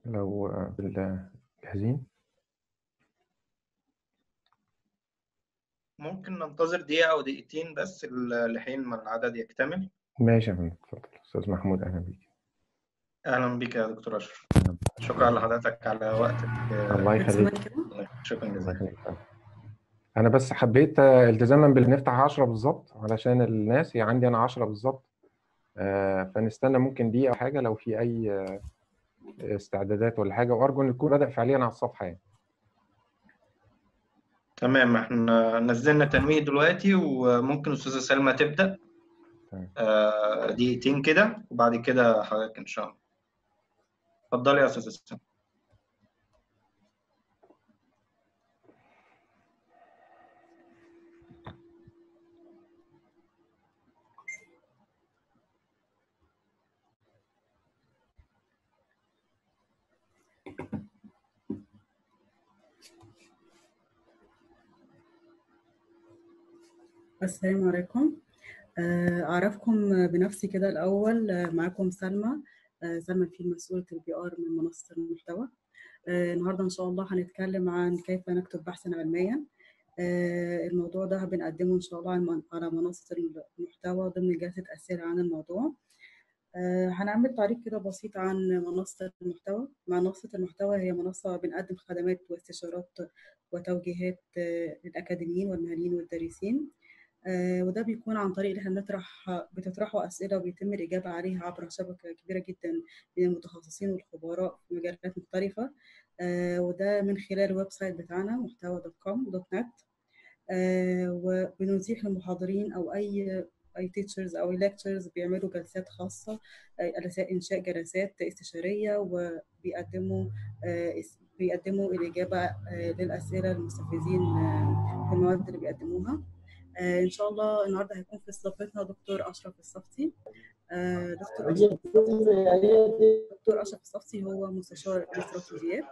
لو جاهزين. ممكن ننتظر دقيقة أو دقيقتين بس لحين ما العدد يكتمل. ماشي يا فندم، اتفضل أستاذ محمود، أهلا بيك. أهلا بك يا دكتور أشرف. أهلا بك. شكرا لحضرتك على وقتك. الله يخليك. شكرا الله جزيلا. يخليك. أنا بس حبيت التزاما بنفتح 10 بالظبط علشان الناس، هي عندي أنا 10 بالظبط. فنستنى ممكن دقيقة أو حاجة لو في أي استعدادات ولا حاجة، وأرجو إن يكون بدأ فعليا على الصفحة يعني. تمام، احنا نزلنا تنويه دلوقتي وممكن أستاذة سلمى تبدأ. تمام. دقيقتين كده وبعد كده حضرتك إن شاء الله. اتفضلي يا أستاذة سلمى. السلام عليكم. أعرفكم بنفسي كده الأول. معاكم سلمى. سلمى في مسؤولة البي آر من منصة المحتوى. النهاردة إن شاء الله هنتكلم عن كيف نكتب بحثا علميا. الموضوع ده بنقدمه إن شاء الله على منصة المحتوى ضمن جلسة أسئلة عن الموضوع. هنعمل تعريف كده بسيط عن منصة المحتوى. منصة المحتوى هي منصة بنقدم خدمات واستشارات وتوجيهات للأكاديميين والمهنيين والدارسين. وده بيكون عن طريق إن احنا بتطرحوا أسئلة وبيتم الإجابة عليها عبر شبكة كبيرة جدا من المتخصصين والخبراء في مجالات مختلفة. وده من خلال الويب سايت بتاعنا محتوى.com.net. وبنتيح للمحاضرين أو أي تيتشرز أو ليكتشرز بيعملوا جلسات خاصة، إنشاء جلسات استشارية، وبيقدموا الإجابة للأسئلة المستفيدين في المواد اللي بيقدموها. إن شاء الله النهاردة هيكون في استضافتنا دكتور أشرف الصفتي. دكتور أشرف الصفتي هو مستشار الاستراتيجيات،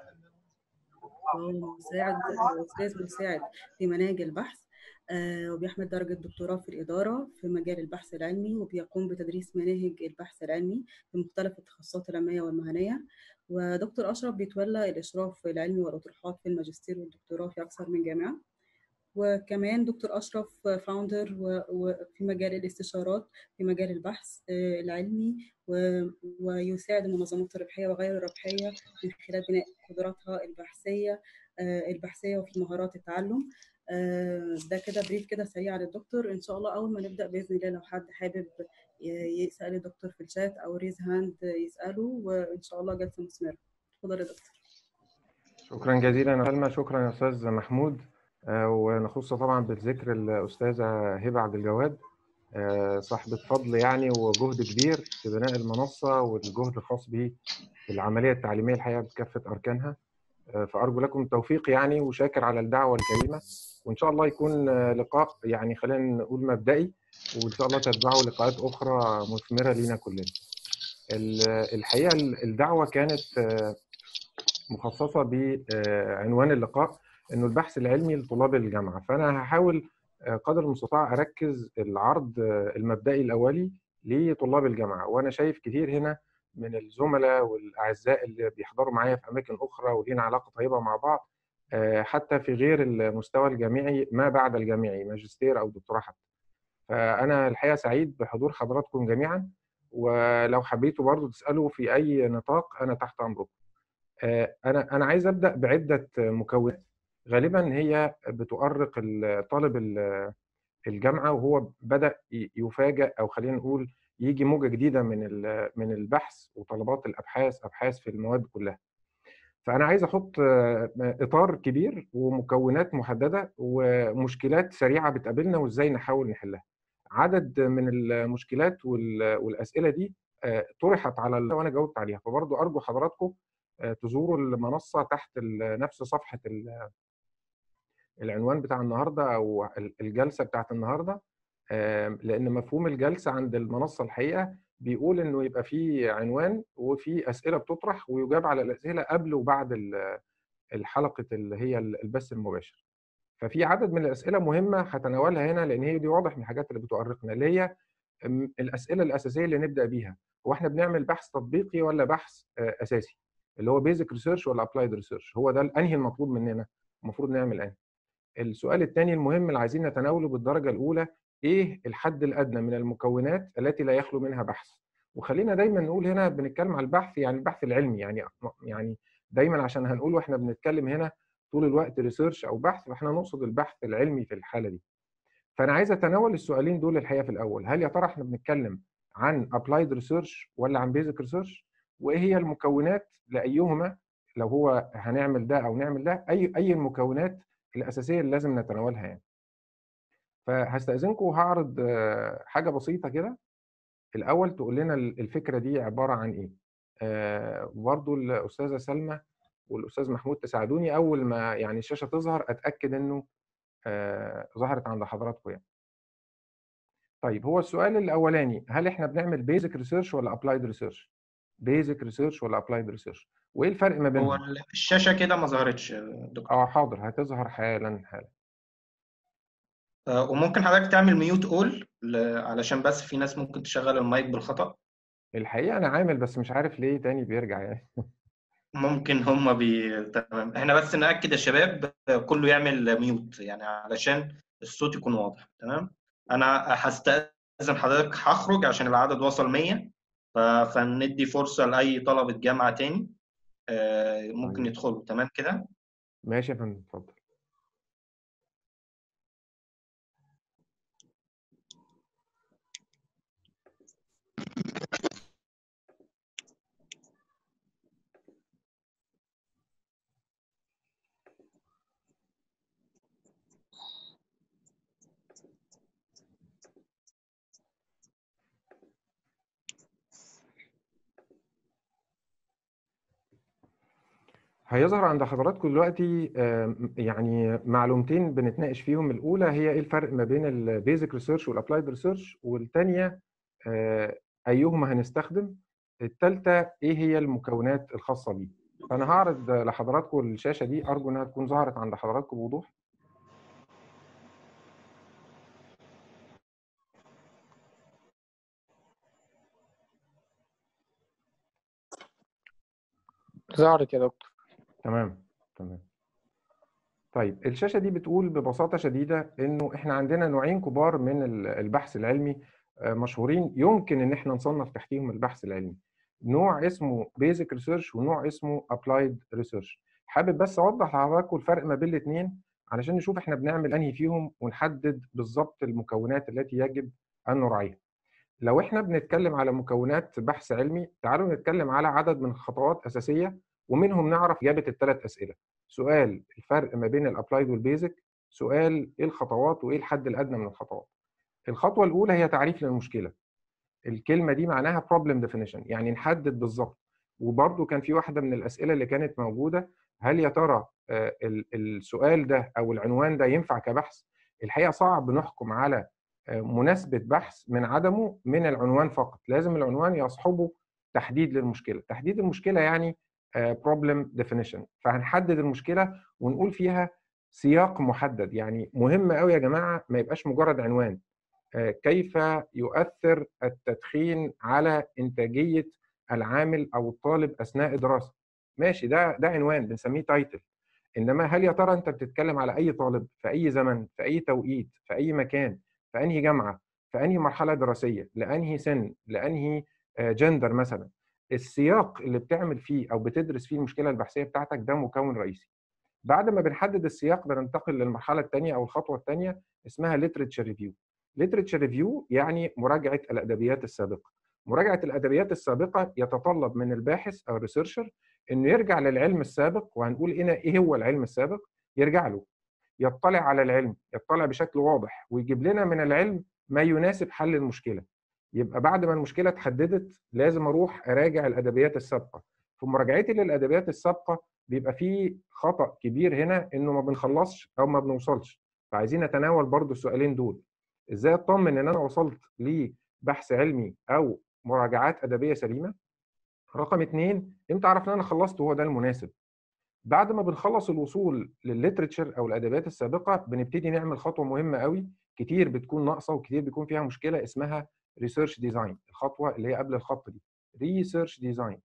وهو أستاذ مساعد في مناهج البحث، وبيحمل درجة دكتوراه في الإدارة في مجال البحث العلمي، وبيقوم بتدريس مناهج البحث العلمي في مختلف التخصصات العلمية والمهنية. ودكتور أشرف بيتولى الإشراف العلمي والأطروحات في الماجستير والدكتوراه في أكثر من جامعة. وكمان دكتور أشرف فاوندر وفي مجال الاستشارات في مجال البحث العلمي، ويساعد المنظمات الربحية وغير الربحية من خلال بناء قدراتها البحثية وفي مهارات التعلم. ده كده بريف كده سريع للدكتور. إن شاء الله أول ما نبدأ بإذن الله لو حد حابب يسأل الدكتور في الشات أو ريز هاند يسأله، وإن شاء الله جلسة مثمرة. اتفضل يا دكتور. شكرا جزيلا يا سلمى، شكرا يا أستاذ محمود. ونخص طبعا بالذكر الأستاذة هبة عبد الجواد، صاحبة فضل يعني وجهد كبير في بناء المنصة والجهد الخاص به في العملية التعليمية الحقيقة بكافة أركانها. فأرجو لكم التوفيق يعني، وشاكر على الدعوة الكريمة. وإن شاء الله يكون لقاء يعني خلينا نقول مبدئي، وإن شاء الله تتبعه لقاءات أخرى مثمرة لينا كلنا. الحقيقة الدعوة كانت مخصصة بعنوان اللقاء إنه البحث العلمي لطلاب الجامعة. فأنا هحاول قدر المستطاع أركز العرض المبدئي الأولي لطلاب الجامعة، وأنا شايف كتير هنا من الزملاء والأعزاء اللي بيحضروا معايا في أماكن أخرى ولينا علاقة طيبة مع بعض، حتى في غير المستوى الجامعي ما بعد الجامعي، ماجستير أو دكتوراه حتى. فأنا الحقيقة سعيد بحضور حضراتكم جميعا، ولو حبيتوا برضو تسألوا في أي نطاق أنا تحت أمركم. أنا عايز أبدأ بعدة مكونات غالبا هي بتؤرق طالب الجامعة، وهو بدأ يفاجأ، أو خلينا نقول يجي موجة جديدة من البحث وطلبات أبحاث في المواد كلها. فأنا عايز أحط إطار كبير ومكونات محددة ومشكلات سريعة بتقابلنا وإزاي نحاول نحلها. عدد من المشكلات والأسئلة دي طرحت على وأنا جاوبت عليها، فبرضو أرجو حضراتكم تزوروا المنصة تحت نفس صفحة العنوان بتاع النهاردة أو الجلسة بتاعت النهاردة، لأن مفهوم الجلسة عند المنصة الحقيقة بيقول إنه يبقى فيه عنوان وفي أسئلة بتطرح ويجاب على الأسئلة قبل وبعد الحلقة اللي هي البث المباشر. ففي عدد من الأسئلة مهمة هتناولها هنا، لأن هي دي واضح من الحاجات اللي بتؤرقنا، اللي هي الأسئلة الأساسية اللي نبدأ بيها. هو احنا بنعمل بحث تطبيقي ولا بحث أساسي؟ اللي هو بيزك ريسيرش ولا ابلايد ريسيرش، هو ده انهي المطلوب مننا، المفروض نعمل انهي. السؤال الثاني المهم اللي عايزين نتناوله بالدرجه الاولى، ايه الحد الادنى من المكونات التي لا يخلو منها بحث؟ وخلينا دايما نقول هنا بنتكلم على البحث، يعني البحث العلمي، يعني دايما عشان هنقول واحنا بنتكلم هنا طول الوقت ريسيرش او بحث، فاحنا نقصد البحث العلمي في الحاله دي. فانا عايز اتناول السؤالين دول الحقيقه في الاول، هل يا ترى احنا بنتكلم عن ابلايد ريسيرش ولا عن بيزك ريسيرش؟ وايه هي المكونات لايهما، لو هو هنعمل ده او نعمل ده، اي المكونات الاساسيه اللي لازم نتناولها يعني. فهستاذنكم وهعرض حاجه بسيطه كده الاول تقول لنا الفكره دي عباره عن ايه. برضو الاستاذه سلمى والاستاذ محمود تساعدوني اول ما يعني الشاشه تظهر اتاكد انه ظهرت عند حضراتكم يعني. طيب هو السؤال الاولاني، هل احنا بنعمل بيزك ريسيرش ولا ابلايد ريسيرش؟ بيزك ريسيرش ولا ابلايد ريسيرش؟ وايه الفرق ما هو بينهم؟ الشاشة كده ما ظهرتش يا دكتور. حاضر، هتظهر حالا حالا. وممكن حضرتك تعمل ميوت اول علشان بس في ناس ممكن تشغل المايك بالخطأ. الحقيقه انا عامل بس مش عارف ليه تاني بيرجع يعني. ممكن هما تمام، احنا بس نأكد يا شباب كله يعمل ميوت يعني علشان الصوت يكون واضح. تمام، انا هستأذن حضرتك هخرج عشان العدد وصل 100، فندي فرصة لأي طلبة جامعة تاني ممكن طيب يدخلوا. تمام كده. ماشي يا فندم، اتفضل. هيظهر عند حضراتكم دلوقتي يعني معلومتين بنتناقش فيهم. الاولى هي ايه الفرق ما بين البيزك ريسيرش والابلايد ريسيرش، والثانيه ايهما هنستخدم، الثالثه ايه هي المكونات الخاصه بيه. فانا هعرض لحضراتكم الشاشه دي، ارجو انها تكون ظهرت عند حضراتكم بوضوح. ظهرت يا دكتور. تمام تمام. طيب الشاشة دي بتقول ببساطة شديدة إنه إحنا عندنا نوعين كبار من البحث العلمي مشهورين، يمكن إن إحنا نصنف تحتيهم البحث العلمي. نوع اسمه Basic Research ونوع اسمه Applied Research. حابب بس أوضح لحضراتكم الفرق ما بين الاثنين علشان نشوف إحنا بنعمل أنهي فيهم ونحدد بالظبط المكونات التي يجب أن نراعيها. لو إحنا بنتكلم على مكونات بحث علمي، تعالوا نتكلم على عدد من الخطوات أساسية ومنهم نعرف إجابة الثلاث أسئلة. سؤال الفرق ما بين الابلايد والبيزك، سؤال ايه الخطوات وايه الحد الادنى من الخطوات. الخطوه الاولى هي تعريف للمشكله. الكلمه دي معناها problem definition، يعني نحدد بالظبط. وبرده كان في واحده من الاسئله اللي كانت موجوده، هل يا ترى السؤال ده او العنوان ده ينفع كبحث؟ الحقيقه صعب نحكم على مناسبه بحث من عدمه من العنوان فقط، لازم العنوان يصحبه تحديد للمشكله. تحديد المشكله يعني problem definition، فهنحدد المشكله ونقول فيها سياق محدد. يعني مهم قوي يا جماعه ما يبقاش مجرد عنوان. كيف يؤثر التدخين على انتاجيه العامل او الطالب اثناء الدراسه؟ ماشي، ده عنوان بنسميه تايتل. انما هل يا ترى انت بتتكلم على اي طالب في اي زمن في اي توقيت في اي مكان في انهي جامعه في انهي مرحله دراسيه لانهي سن لانهي جندر مثلا؟ السياق اللي بتعمل فيه او بتدرس فيه المشكله البحثيه بتاعتك ده مكون رئيسي. بعد ما بنحدد السياق بننتقل للمرحله الثانيه او الخطوه الثانيه اسمها literature review. literature review يعني مراجعه الادبيات السابقه. مراجعه الادبيات السابقه يتطلب من الباحث او الريسيرشر انه يرجع للعلم السابق، وهنقول هنا ايه هو العلم السابق. يرجع له، يطلع على العلم، يطلع بشكل واضح ويجيب لنا من العلم ما يناسب حل المشكله. يبقى بعد ما المشكله اتحددت لازم اروح اراجع الادبيات السابقه. في مراجعتي للادبيات السابقه بيبقى في خطأ كبير هنا انه ما بنخلصش او ما بنوصلش. فعايزين نتناول برضو السؤالين دول. ازاي اطمن ان انا وصلت لبحث علمي او مراجعات ادبيه سليمه؟ رقم 2، امتى اعرف ان انا خلصت وهو ده المناسب؟ بعد ما بنخلص الوصول للليتريتشر او الادبيات السابقه بنبتدي نعمل خطوه مهمه قوي، كتير بتكون ناقصه وكتير بيكون فيها مشكله، اسمها ريسيرش ديزاين. الخطوه اللي هي قبل الخط دي ريسيرش ديزاين.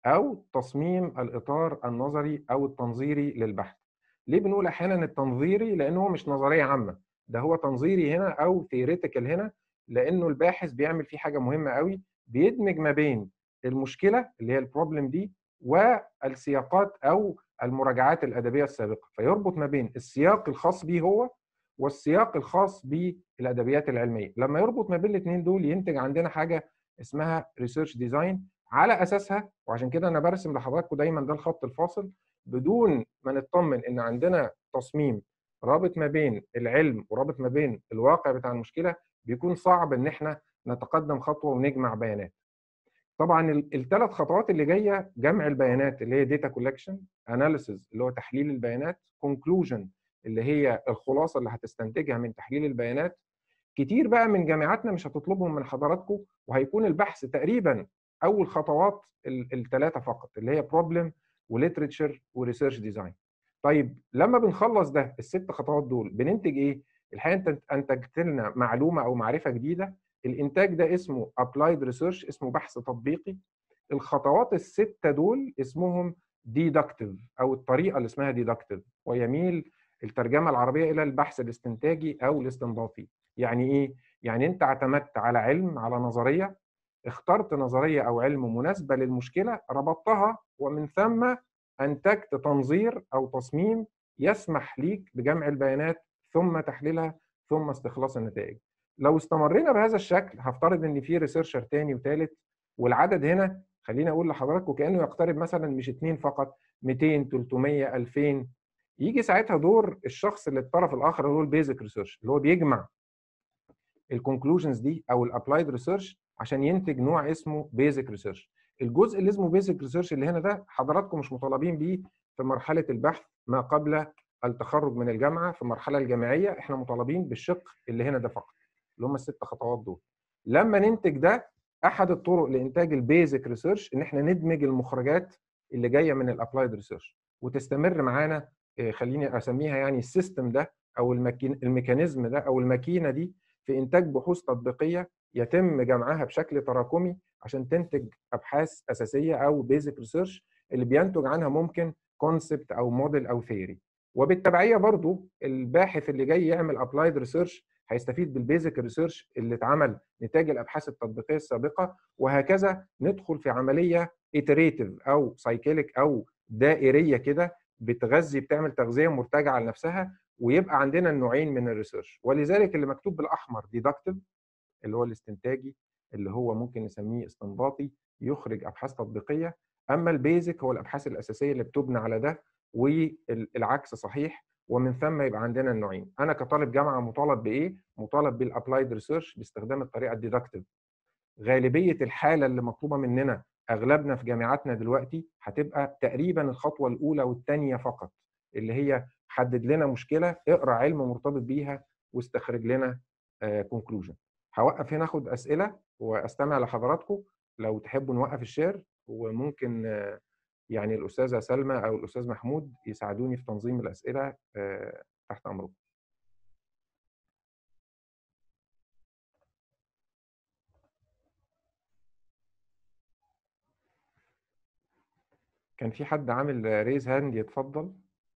أو تصميم الإطار النظري أو التنظيري للبحث. ليه بنقول أحيانا التنظيري؟ لأنه هو مش نظرية عامة، ده هو تنظيري هنا أو ثيوريتيكال هنا، لأنه الباحث بيعمل فيه حاجة مهمة قوي، بيدمج ما بين المشكلة اللي هي البروبلم دي والسياقات أو المراجعات الأدبية السابقة، فيربط ما بين السياق الخاص به هو والسياق الخاص بالأدبيات العلمية. لما يربط ما بين الاثنين دول ينتج عندنا حاجة اسمها ريسيرش ديزاين. على أساسها، وعشان كده أنا برسم لحضراتكم دايما ده الخط الفاصل، بدون ما نطمن إن عندنا تصميم رابط ما بين العلم ورابط ما بين الواقع بتاع المشكلة، بيكون صعب إن احنا نتقدم خطوة ونجمع بيانات. طبعا الثلاث خطوات اللي جايه: جمع البيانات اللي هي داتا كولكشن، اناليسيز اللي هو تحليل البيانات، كونكلوجن اللي هي الخلاصه اللي هتستنتجها من تحليل البيانات. كتير بقى من جامعاتنا مش هتطلبهم من حضراتكم، وهيكون البحث تقريبا اول خطوات الثلاثه فقط، اللي هي بروبلم وليتريتشر وريسيرش ديزاين. طيب لما بنخلص ده الست خطوات دول بننتج ايه؟ الحقيقه انت انتجت لنا معلومه او معرفه جديده. الانتاج ده اسمه ابلايد ريسيرش، اسمه بحث تطبيقي. الخطوات السته دول اسمهم ديدكتيف، او الطريقه اللي اسمها ديدكتيف، ويميل الترجمه العربيه الى البحث الاستنتاجي او الاستنباطي. يعني ايه؟ يعني انت اعتمدت على علم، على نظريه، اخترت نظريه او علم مناسبه للمشكله، ربطتها، ومن ثم انتجت تنظير او تصميم يسمح ليك بجمع البيانات ثم تحليلها ثم استخلاص النتائج. لو استمرينا بهذا الشكل هفترض ان في ريسيرشر تاني وثالث، والعدد هنا خليني اقول لحضراتكم كانه يقترب مثلا مش 2 فقط، 200 300 2000. يجي ساعتها دور الشخص اللي الطرف الاخر هو البيزك ريسيرش، اللي هو بيجمع الكونكلوجنز دي او الابلايد ريسيرش عشان ينتج نوع اسمه بيزك ريسيرش. الجزء اللي اسمه بيزك ريسيرش اللي هنا ده حضراتكم مش مطالبين بيه في مرحله البحث ما قبل التخرج من الجامعه. في المرحله الجامعيه احنا مطالبين بالشق اللي هنا ده فقط، اللي هم الست خطوات دول. لما ننتج ده، احد الطرق لانتاج البيزك ريسيرش ان احنا ندمج المخرجات اللي جايه من الابلايد ريسيرش وتستمر معانا. خليني اسميها يعني السيستم ده او الميكانيزم ده او الماكينه دي في انتاج بحوث تطبيقيه يتم جمعها بشكل تراكمي عشان تنتج ابحاث اساسيه او بيزك ريسيرش اللي بينتج عنها ممكن كونسبت او موديل او ثيوري. وبالتبعيه برضو الباحث اللي جاي يعمل ابلايد ريسيرش هيستفيد بالبيزك ريسيرش اللي اتعمل نتاج الابحاث التطبيقيه السابقه، وهكذا ندخل في عمليه ايتريتيف او سايكليك او دائريه كده، بتعمل تغذيه مرتجعه لنفسها، ويبقى عندنا النوعين من الريسيرش. ولذلك اللي مكتوب بالاحمر ديدكتيف اللي هو الاستنتاجي، اللي هو ممكن نسميه استنباطي يخرج ابحاث تطبيقيه، اما البيزك هو الابحاث الاساسيه اللي بتبنى على ده، والعكس صحيح. ومن ثم يبقى عندنا النوعين. انا كطالب جامعه مطالب بايه؟ مطالب بالابلايد ريسيرش باستخدام الطريقه الديدكتيف. غالبيه الحاله اللي مطلوبه مننا اغلبنا في جامعاتنا دلوقتي هتبقى تقريبا الخطوه الاولى والثانيه فقط، اللي هي حدد لنا مشكله، اقرا علم مرتبط بيها، واستخرج لنا كونكلوجن. هوقف هنا اخد اسئله واستمع لحضراتكم. لو تحبوا نوقف الشير، وممكن يعني الاستاذه سلمى او الاستاذ محمود يساعدوني في تنظيم الاسئله. تحت امركم. كان في حد عامل ريز هاند، يتفضل.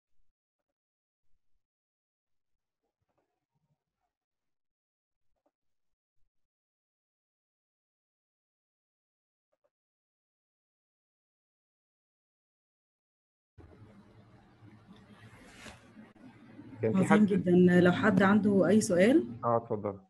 كان في عظيم حد جدا. لو حد عنده اي سؤال. اتفضل.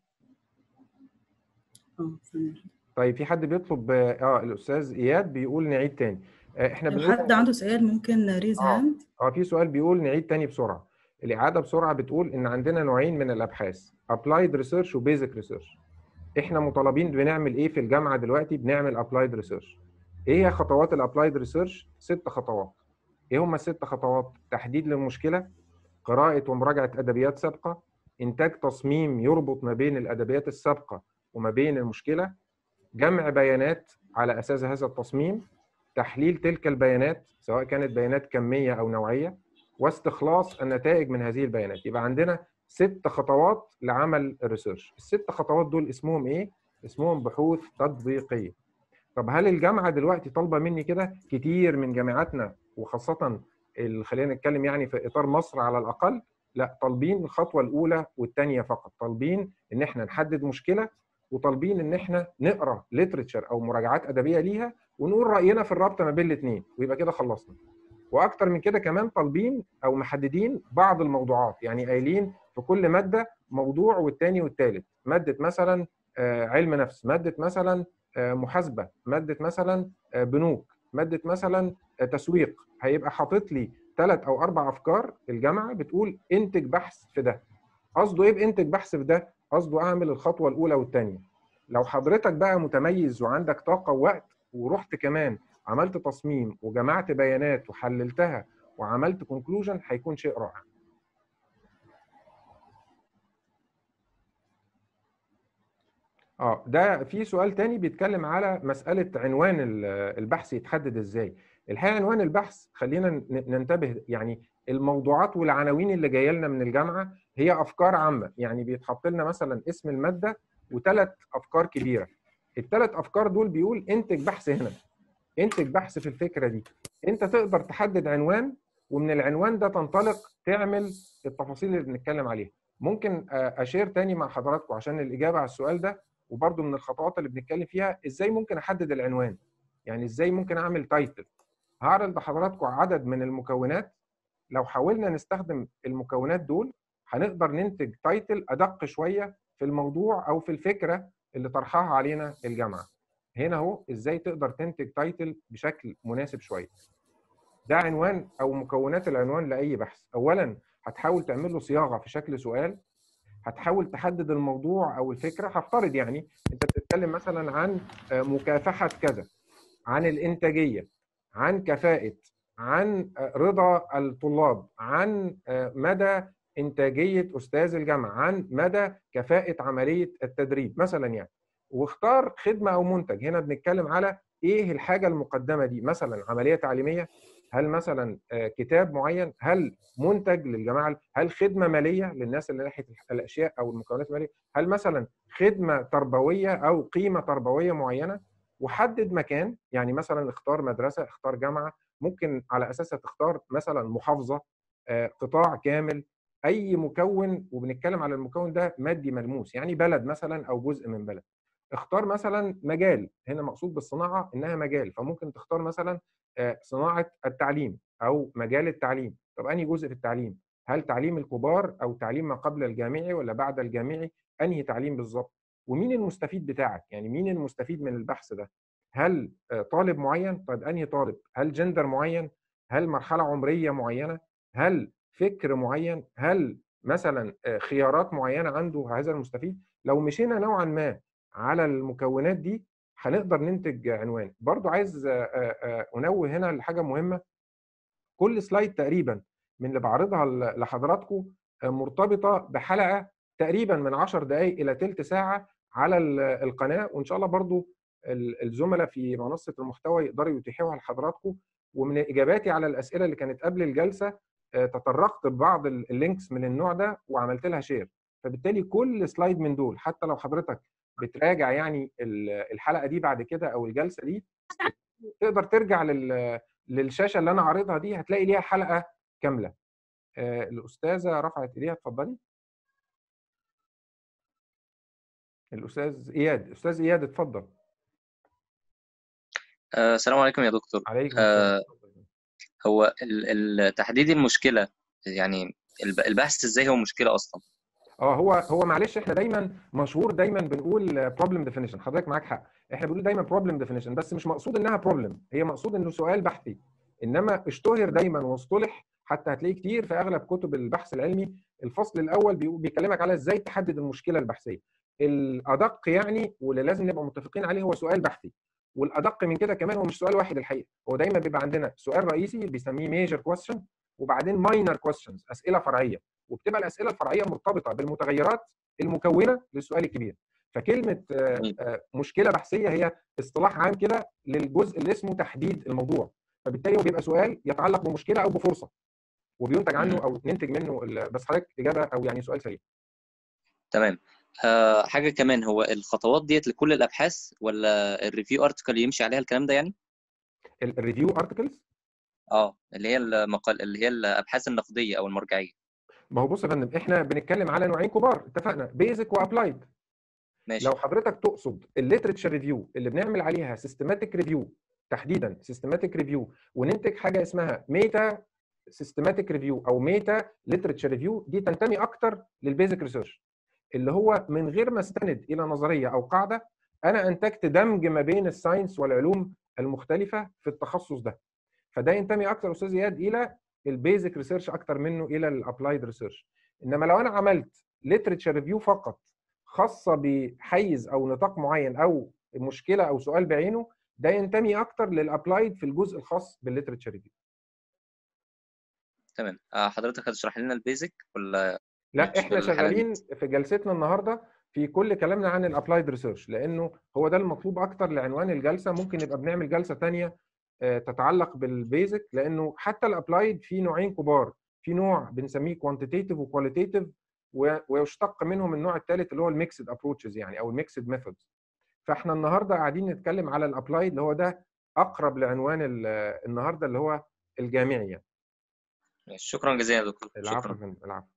ثانية. طيب في حد بيطلب الاستاذ اياد بيقول نعيد تاني. احنا لو بنقول حد عنده سؤال ممكن ريز هاند. في سؤال بيقول نعيد تاني بسرعه. الاعاده بسرعه بتقول ان عندنا نوعين من الابحاث، ابلايد ريسيرش وبيزك ريسيرش. احنا مطالبين بنعمل ايه في الجامعه دلوقتي؟ بنعمل ابلايد ريسيرش. ايه هي خطوات الابلايد ريسيرش؟ 6 خطوات. ايه هم ال6 خطوات؟ تحديد للمشكله، قراءه ومراجعه ادبيات سابقه، انتاج تصميم يربط ما بين الادبيات السابقه وما بين المشكله، جمع بيانات على اساس هذا التصميم، تحليل تلك البيانات سواء كانت بيانات كميه او نوعيه، واستخلاص النتائج من هذه البيانات. يبقى عندنا 6 خطوات لعمل الريسيرش. ال6 خطوات دول اسمهم ايه؟ اسمهم بحوث تطبيقيه. طب هل الجامعه دلوقتي طالبه مني كده؟ كتير من جامعاتنا وخاصه خلينا نتكلم يعني في اطار مصر على الاقل، لا، طالبين الخطوه الاولى والثانيه فقط، طالبين ان احنا نحدد مشكله، وطالبين ان احنا نقرا ليترشر او مراجعات ادبيه ليها ونقول راينا في الرابطه ما بين الاثنين، ويبقى كده خلصنا. واكتر من كده كمان طالبين او محددين بعض الموضوعات، يعني قايلين في كل ماده موضوع والثاني والثالث، ماده مثلا علم نفس، ماده مثلا محاسبه، ماده مثلا بنوك، ماده مثلا تسويق، هيبقى حاطط لي 3 أو 4 افكار الجامعه بتقول انتج بحث في ده. قصده ايه بانتج بحث في ده؟ قصده اعمل الخطوه الاولى والثانيه. لو حضرتك بقى متميز وعندك طاقه ووقت ورحت كمان عملت تصميم وجمعت بيانات وحللتها وعملت كونكلوجن، هيكون شيء رائع. ده في سؤال تاني بيتكلم على مسألة عنوان البحث يتحدد ازاي. الحقيقة عنوان البحث خلينا ننتبه، يعني الموضوعات والعناوين اللي جايه لنا من الجامعة هي أفكار عامة، يعني بيتحط لنا مثلا اسم المادة وثلاث أفكار كبيرة. الثلاث أفكار دول بيقول انتج بحث هنا، انتج بحث في الفكرة دي. انت تقدر تحدد عنوان، ومن العنوان ده تنطلق تعمل التفاصيل اللي بنتكلم عليها. ممكن أشير تاني مع حضراتكم عشان الإجابة على السؤال ده، وبرضه من الخطوات اللي بنتكلم فيها ازاي ممكن احدد العنوان، يعني ازاي ممكن اعمل تايتل. هعرض لحضراتكم عدد من المكونات، لو حاولنا نستخدم المكونات دول هنقدر ننتج تايتل ادق شويه في الموضوع او في الفكره اللي طرحها علينا الجامعه. هنا اهو ازاي تقدر تنتج تايتل بشكل مناسب شويه. ده عنوان او مكونات العنوان لاي بحث. اولا هتحاول تعمل له صياغه في شكل سؤال، هتحاول تحدد الموضوع او الفكره. هفترض يعني انت بتتكلم مثلا عن مكافحه كذا، عن الانتاجيه، عن كفاءه، عن رضا الطلاب، عن مدى انتاجيه استاذ الجامعه، عن مدى كفاءه عمليه التدريب مثلا يعني. واختار خدمه او منتج. هنا بنتكلم على ايه الحاجه المقدمه دي، مثلا عمليه تعليميه، هل مثلا كتاب معين، هل منتج للجماعه، هل خدمه ماليه للناس اللي ناحيه الاشياء او المكونات الماليه، هل مثلا خدمه تربويه او قيمه تربويه معينه. وحدد مكان، يعني مثلا اختار مدرسه، اختار جامعه، ممكن على اساسها تختار مثلا محافظه، قطاع كامل، اي مكون. وبنتكلم على المكون ده مادي ملموس، يعني بلد مثلا او جزء من بلد. اختار مثلا مجال، هنا مقصود بالصناعه انها مجال، فممكن تختار مثلا صناعه التعليم او مجال التعليم. طب انهي جزء في التعليم؟ هل تعليم الكبار او تعليم ما قبل الجامعي ولا بعد الجامعي؟ انهي تعليم بالظبط؟ ومين المستفيد بتاعك؟ يعني مين المستفيد من البحث ده؟ هل طالب معين؟ طيب انهي طالب؟ هل جندر معين؟ هل مرحله عمريه معينه؟ هل فكر معين؟ هل مثلا خيارات معينه عنده هذا المستفيد؟ لو مشينا نوعا ما على المكونات دي هنقدر ننتج عنوان. برضو عايز انوه هنا لحاجه مهمه. كل سلايد تقريبا من اللي بعرضها لحضراتكم مرتبطه بحلقه تقريبا من 10 دقائق الى ثلث ساعه على القناه، وان شاء الله برضو الزملاء في منصه المحتوى يقدروا يتيحوها لحضراتكم. ومن اجاباتي على الاسئله اللي كانت قبل الجلسه تطرقت ببعض اللينكس من النوع ده وعملت لها شير. فبالتالي كل سلايد من دول حتى لو حضرتك بتراجع يعني الحلقه دي بعد كده او الجلسه دي، تقدر ترجع للشاشه اللي انا عارضها دي، هتلاقي ليها حلقه كامله. الاستاذه رفعت ايديها، اتفضلي. الاستاذ اياد، استاذ اياد اتفضل. السلام عليكم يا دكتور. عليكم السلام. هو تحديد المشكله، يعني البحث ازاي هو مشكله اصلا؟ هو معلش احنا دايما مشهور دايما بنقول بروبلم ديفينيشن، حضرتك معاك حق، احنا بنقول دايما بروبلم ديفينيشن، بس مش مقصود انها بروبلم، هي مقصود انه سؤال بحثي. انما اشتهر دايما واصطلح، حتى هتلاقيه كتير في اغلب كتب البحث العلمي، الفصل الاول بيكلمك على ازاي تحدد المشكله البحثيه. الادق يعني واللي لازم نبقى متفقين عليه هو سؤال بحثي. والادق من كده كمان هو مش سؤال واحد الحقيقه، هو دايما بيبقى عندنا سؤال رئيسي بيسميه ميجر كويستشن، وبعدين ماينر كويستشنز، اسئله فرعيه، وبتبقى الاسئله الفرعيه مرتبطه بالمتغيرات المكونه للسؤال الكبير. فكلمه مشكله بحثيه هي اصطلاح عام كده للجزء اللي اسمه تحديد الموضوع. فبالتالي هو بيبقى سؤال يتعلق بمشكله او بفرصه، وبينتج عنه او ننتج منه بس حضرتك اجابه او يعني سؤال سريع. تمام. حاجه كمان، هو الخطوات ديت لكل الابحاث ولا الريفيو ارتكل يمشي عليها الكلام ده يعني؟ الريفيو ارتكلز، اللي هي المقال، اللي هي الابحاث النقديه او المرجعيه. ما هو بص يا فندم، احنا بنتكلم على نوعين كبار، اتفقنا، بيزك وابلايد. ماشي. لو حضرتك تقصد الليترشر ريفيو اللي بنعمل عليها سيستماتيك ريفيو، تحديدا سيستماتيك ريفيو، وننتج حاجه اسمها ميتا سيستماتيك ريفيو او ميتا ليترشر ريفيو، دي تنتمي اكتر للبيزك ريسيرش، اللي هو من غير ما استند الى نظريه او قاعده، انا انتجت دمج ما بين الساينس والعلوم المختلفه في التخصص ده. فده ينتمي اكتر استاذ زياد الى البيزك ريسيرش اكتر منه الى الابلايد ريسيرش. انما لو انا عملت ليترشر ريفيو فقط خاصه بحيز او نطاق معين او مشكله او سؤال بعينه، ده ينتمي اكتر للابلايد في الجزء الخاص بالليترشر ريفيو. تمام. حضرتك هتشرح لنا البيزك ولا لا، احنا الحلقه دي؟ شغالين في جلستنا النهارده في كل كلامنا عن الابلايد ريسيرش، لانه هو ده المطلوب اكتر لعنوان الجلسه. ممكن نبقى بنعمل جلسه ثانيه تتعلق بالبيزك، لانه حتى الابلايد في نوعين كبار، في نوع بنسميه كوانتيتيف وكواليتيف، ويشتق منهم النوع الثالث اللي هو الميكسد ابروتشز يعني، او الميكسد ميثودز. فاحنا النهارده قاعدين نتكلم على الابلايد اللي هو ده اقرب لعنوان النهارده اللي هو الجامعي يعني. شكرا جزيلا يا دكتور. العفو يا شكرا. فندم، العفو.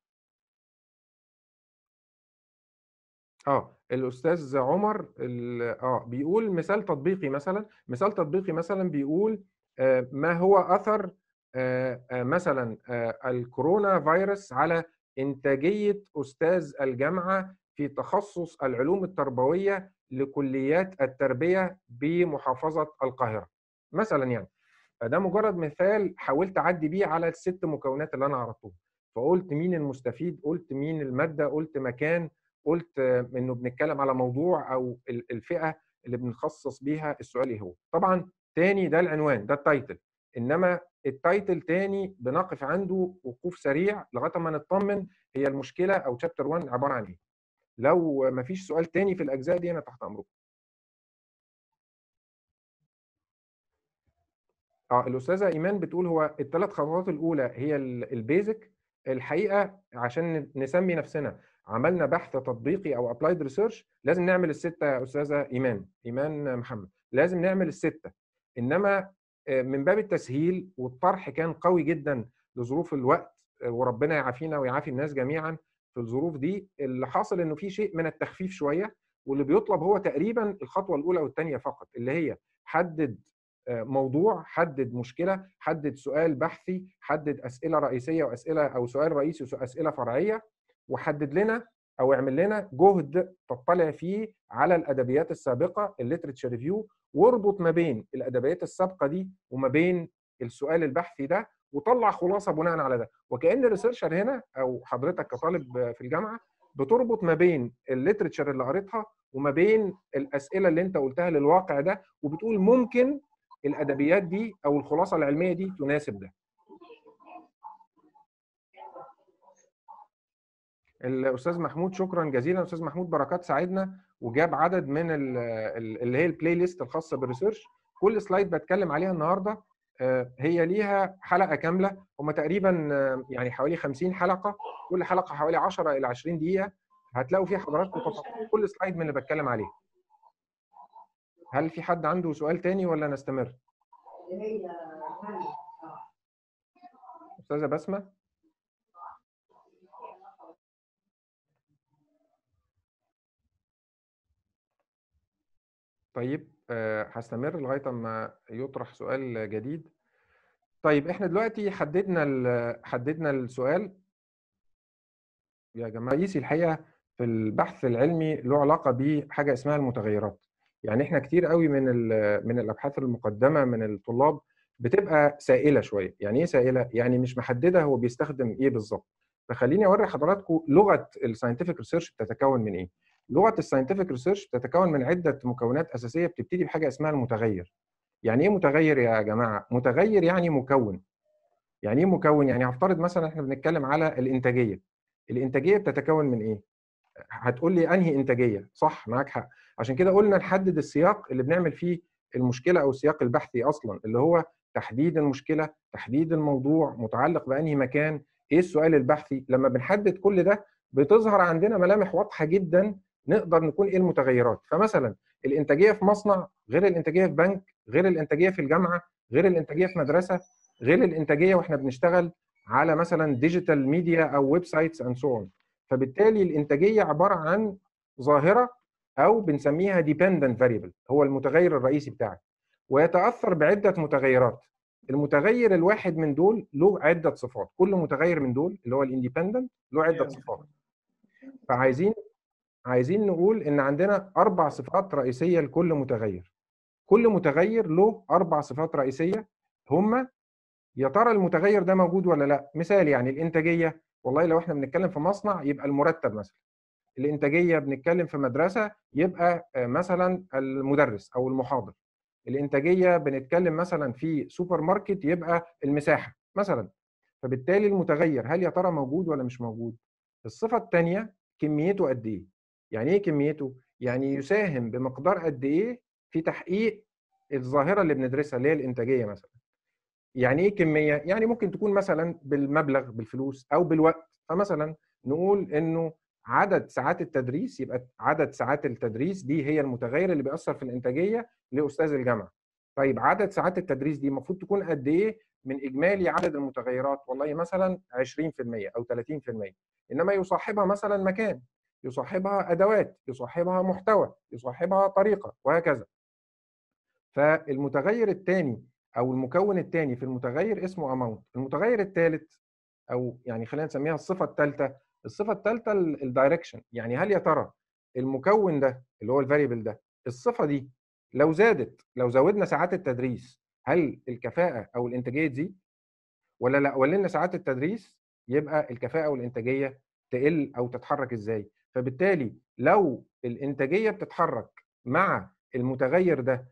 الاستاذ عمر بيقول مثال تطبيقي مثلا، مثال تطبيقي مثلا بيقول ما هو اثر مثلا الكورونا فيروس على انتاجيه استاذ الجامعه في تخصص العلوم التربويه لكليات التربيه بمحافظه القاهره مثلا يعني. فده مجرد مثال حاولت اعدي بيه على الست مكونات اللي انا عرضتهم. فقلت مين المستفيد، قلت مين الماده، قلت مكان، قلت انه بنتكلم على موضوع او الفئه اللي بنخصص بيها السؤال ايه هو. طبعا تاني ده العنوان، ده التايتل، انما التايتل تاني بنقف عنده وقوف سريع لغايه ما نطمن هي المشكله او شابتر 1 عباره عن ايه. لو ما فيش سؤال تاني في الاجزاء دي انا تحت امركم. الاستاذه ايمان بتقول هو الثلاث خطوات الاولى هي البيزك. الحقيقه عشان نسمي نفسنا عملنا بحث تطبيقي او ابلايد ريسيرش لازم نعمل السته يا استاذه ايمان محمد، لازم نعمل السته. انما من باب التسهيل والطرح كان قوي جدا لظروف الوقت، وربنا يعافينا ويعافي الناس جميعا في الظروف دي. اللي حاصل انه في شيء من التخفيف شويه، واللي بيطلب هو تقريبا الخطوه الاولى والثانيه فقط، اللي هي حدد موضوع، حدد مشكله، حدد سؤال بحثي، حدد اسئله رئيسيه واسئله او سؤال رئيسي واسئله فرعيه، وحدد لنا او اعمل لنا جهد تطلع فيه على الادبيات السابقه الليترتشر ريفيو، واربط ما بين الادبيات السابقه دي وما بين السؤال البحثي ده، وطلع خلاصه بناء على ده. وكأن الريسيرشر هنا او حضرتك كطالب في الجامعه بتربط ما بين الليترتشر اللي قريتها وما بين الاسئله اللي انت قلتها للواقع ده، وبتقول ممكن الادبيات دي او الخلاصه العلميه دي تناسب ده. الاستاذ محمود شكرا جزيلا. استاذ محمود بركات ساعدنا وجاب عدد من اللي هي البلاي ليست الخاصه بالريسيرش. كل سلايد بتكلم عليها النهارده هي ليها حلقه كامله، هم تقريبا يعني حوالي 50 حلقه، كل حلقه حوالي 10 الى 20 دقيقه، هتلاقوا فيها حضراتكم تفاصيل كل سلايد من اللي بتكلم عليه. هل في حد عنده سؤال تاني ولا نستمر؟ استاذه بسمه. طيب هستمر لغايه اما يطرح سؤال جديد. طيب احنا دلوقتي حددنا السؤال يا جماعه. رئيسي الحقيقه في البحث العلمي له علاقه بحاجه اسمها المتغيرات. يعني احنا كتير قوي من الابحاث المقدمه من الطلاب بتبقى سائله شويه. يعني ايه سائله؟ يعني مش محدده هو بيستخدم ايه بالظبط. فخليني اوري حضراتكم لغه الساينتفك ريسيرش بتتكون من ايه. لغه الساينتفك ريسيرش بتتكون من عده مكونات اساسيه، بتبتدي بحاجه اسمها المتغير. يعني ايه متغير يا جماعه؟ متغير يعني مكون. يعني ايه مكون؟ يعني هفترض مثلا احنا بنتكلم على الانتاجيه. الانتاجيه بتتكون من ايه؟ هتقول لي انهي انتاجيه؟ صح، معاك حق. عشان كده قلنا نحدد السياق اللي بنعمل فيه المشكله او السياق البحثي اصلا، اللي هو تحديد المشكله، تحديد الموضوع، متعلق بانهي مكان، ايه السؤال البحثي. لما بنحدد كل ده بتظهر عندنا ملامح واضحه جدا نقدر نكون ايه المتغيرات. فمثلا الانتاجيه في مصنع غير الانتاجيه في بنك، غير الانتاجيه في الجامعه، غير الانتاجيه في مدرسه، غير الانتاجيه واحنا بنشتغل على مثلا ديجيتال ميديا او ويب سايتس اند سو اون. فبالتالي الانتاجيه عباره عن ظاهره او بنسميها ديبندنت فاريبل، هو المتغير الرئيسي بتاعك، ويتاثر بعده متغيرات. المتغير الواحد من دول له عده صفات، كل متغير من دول اللي هو الانديبندنت له عده صفات. فعايزين نقول ان عندنا 4 صفات رئيسيه لكل متغير. كل متغير له 4 صفات رئيسيه، هما يا ترى المتغير ده موجود ولا لا. مثال يعني الانتاجيه، والله لو احنا بنتكلم في مصنع يبقى المرتب مثلا. الانتاجيه بنتكلم في مدرسه يبقى مثلا المدرس او المحاضر. الانتاجيه بنتكلم مثلا في سوبر ماركت يبقى المساحه مثلا. فبالتالي المتغير هل يا ترى موجود ولا مش موجود. الصفه الثانيه كميته قد ايه. يعني ايه كميته؟ يعني يساهم بمقدار قد ايه في تحقيق الظاهره اللي بندرسها اللي هي الانتاجيه مثلا. يعني ايه كميه؟ يعني ممكن تكون مثلا بالمبلغ بالفلوس او بالوقت. فمثلا نقول انه عدد ساعات التدريس، يبقى عدد ساعات التدريس دي هي المتغير اللي بيأثر في الانتاجيه لاستاذ الجامعه. طيب عدد ساعات التدريس دي المفروض تكون قد ايه من اجمالي عدد المتغيرات؟ والله مثلا 20% او 30%. انما يصاحبها مثلا مكان، يصاحبها ادوات، يصاحبها محتوى، يصاحبها طريقه، وهكذا. فالمتغير الثاني او المكون الثاني في المتغير اسمه اماونت. المتغير الثالث او يعني خلينا نسميها الصفه الثالثه، الصفه الثالثه الدايركشن. يعني هل يا ترى المكون ده اللي هو الفاريبل ده، الصفه دي لو زادت، لو زودنا ساعات التدريس، هل الكفاءه او الانتاجيه تزيد ولا لا؟ قللنا ساعات التدريس يبقى الكفاءه والانتاجيه تقل او تتحرك ازاي؟ فبالتالي لو الانتاجيه بتتحرك مع المتغير ده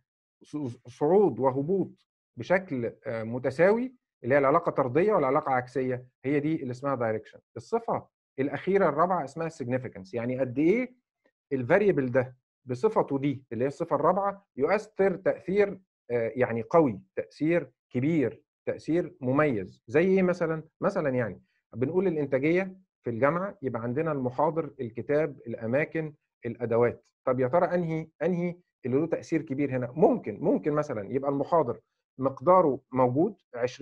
صعود وهبوط بشكل متساوي، اللي هي العلاقه طرديه ولا علاقه عكسيه، هي دي اللي اسمها دايركشن. الصفه الاخيره الرابعه اسمها السيجنيفيكانس. يعني قد ايه الفاريبل ده بصفته دي اللي هي الصفه الرابعه يؤثر تاثير يعني قوي، تاثير كبير، تاثير مميز. زي ايه مثلا؟ مثلا يعني بنقول الانتاجيه في الجامعه يبقى عندنا المحاضر، الكتاب، الاماكن، الادوات. طب يا ترى انهي اللي له تاثير كبير هنا؟ ممكن مثلا يبقى المحاضر مقداره موجود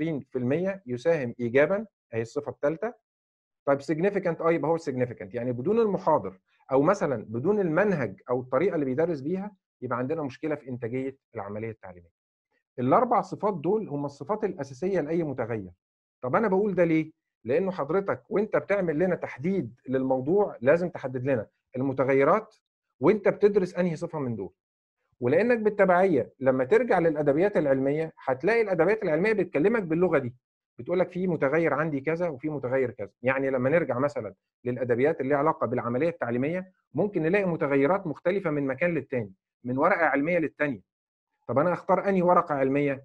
20% يساهم ايجابا، اهي الصفه الثالثه. طيب significant يبقى هو significant، يعني بدون المحاضر او مثلا بدون المنهج او الطريقه اللي بيدرس بيها يبقى عندنا مشكله في انتاجيه العمليه التعليميه. الاربع صفات دول هم الصفات الاساسيه لاي متغير. طب انا بقول ده ليه؟ لانه حضرتك وانت بتعمل لنا تحديد للموضوع لازم تحدد لنا المتغيرات وانت بتدرس انهي صفه من دول. ولانك بالتبعيه لما ترجع للادبيات العلميه هتلاقي الادبيات العلميه بتكلمك باللغه دي، بتقول لك في متغير عندي كذا وفي متغير كذا. يعني لما نرجع مثلا للادبيات اللي لها علاقه بالعمليه التعليميه ممكن نلاقي متغيرات مختلفه من مكان للتاني، من ورقه علميه للتانيه. طب انا اختار انهي ورقه علميه؟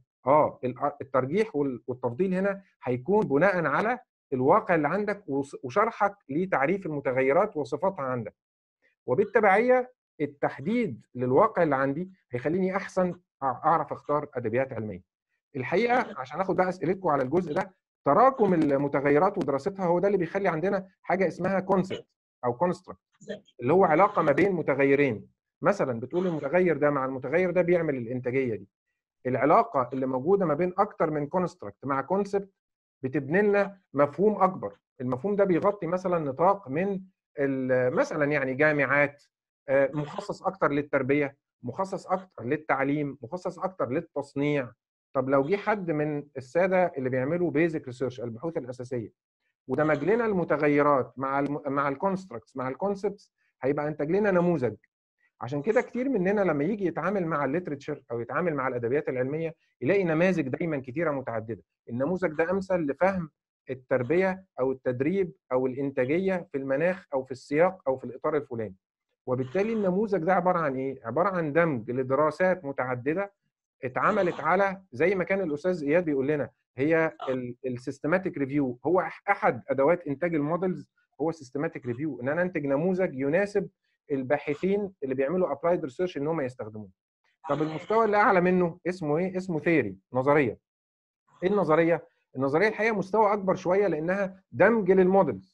الترجيح والتفضيل هنا هيكون بناء على الواقع اللي عندك وشرحك لتعريف المتغيرات وصفاتها عندك. وبالتبعيه التحديد للواقع اللي عندي هيخليني احسن اعرف اختار ادبيات علميه. الحقيقه عشان اخد بقى اسئلتكم على الجزء ده، تراكم المتغيرات ودراستها هو ده اللي بيخلي عندنا حاجه اسمها كونسبت او كونستراكت، اللي هو علاقه ما بين متغيرين. مثلا بتقول المتغير ده مع المتغير ده بيعمل الانتاجيه دي. العلاقه اللي موجوده ما بين اكتر من كونستراكت مع كونسبت بتبني لنا مفهوم اكبر. المفهوم ده بيغطي مثلا نطاق من مثلا يعني جامعات، مخصص اكتر للتربيه، مخصص اكتر للتعليم، مخصص اكتر للتصنيع. طب لو جه حد من الساده اللي بيعملوا بيزك ريسيرش البحوث الاساسيه ودمج لنا المتغيرات مع الكونستراكتس مع الكونسبتس هيبقى انتج لنا نموذج. عشان كده كتير مننا لما يجي يتعامل مع الليتريتشر او يتعامل مع الادبيات العلميه يلاقي نماذج دايما كتيره متعدده. النموذج ده امثل لفهم التربيه او التدريب او الانتاجيه في المناخ او في السياق او في الاطار الفلاني. وبالتالي النموذج ده عباره عن ايه؟ عباره عن دمج لدراسات متعدده اتعملت على زي ما كان الاستاذ اياد بيقول لنا هي السيستماتيك ريفيو. هو احد ادوات انتاج المودلز هو السيستماتيك ريفيو، ان انا انتج نموذج يناسب الباحثين اللي بيعملوا ابلايد ريسيرش ان هم يستخدموه. طب المستوى اللي اعلى منه اسمه ايه؟ اسمه ثيوري، نظريه. ايه النظريه؟ النظريه الحقيقه مستوى اكبر شويه لانها دمج للمودلز.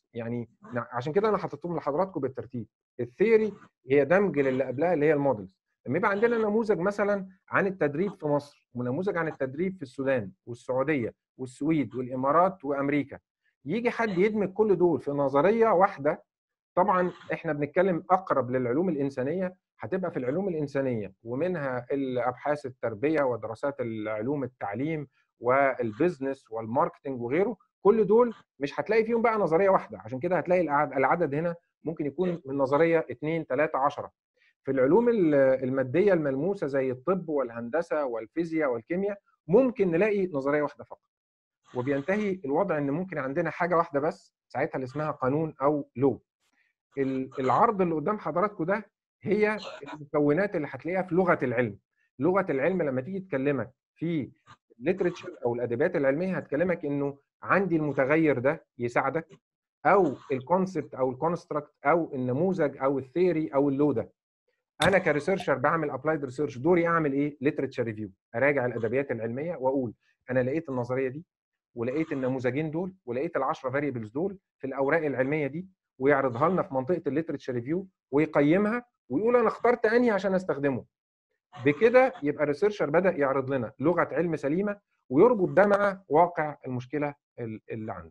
يعني عشان كده انا حطيتهم لحضراتكم بالترتيب. الثيوري هي دمج للي قبلها اللي هي المودلز. لما يبقى عندنا نموذج مثلا عن التدريب في مصر، ونموذج عن التدريب في السودان والسعوديه والسويد والامارات وامريكا، يجي حد يدمج كل دول في نظريه واحده. طبعا احنا بنتكلم اقرب للعلوم الانسانيه، هتبقى في العلوم الانسانيه ومنها الابحاث التربيه ودراسات العلوم التعليم والبزنس والماركتنج وغيره. كل دول مش هتلاقي فيهم بقى نظريه واحده، عشان كده هتلاقي العدد هنا ممكن يكون من نظريه 2 3 10. في العلوم الماديه الملموسه زي الطب والهندسه والفيزياء والكيمياء ممكن نلاقي نظريه واحده فقط، وبينتهي الوضع ان ممكن عندنا حاجه واحده بس ساعتها اللي اسمها قانون او لو. العرض اللي قدام حضراتكم ده هي المكونات اللي هتلاقيها في لغه العلم. لغه العلم لما تيجي تكلمك في الليتريتشر او الادبيات العلميه هتكلمك انه عندي المتغير ده يساعدك، او الكونسبت او الكونستراكت او النموذج او الثيوري او اللو ده. انا كريسيرشر بعمل ابلايد ريسيرش، دوري اعمل ايه؟ ليتريتشر ريفيو، اراجع الادبيات العلميه واقول انا لقيت النظريه دي ولقيت النموذجين دول ولقيت ال10 فاريبلز دول في الاوراق العلميه دي، ويعرضها لنا في منطقه الليتريتشر ريفيو ويقيمها ويقول انا اخترت انهي عشان استخدمه. بكده يبقى الريسيرشر بدا يعرض لنا لغه علم سليمه ويربط ده مع واقع المشكله اللي عنده.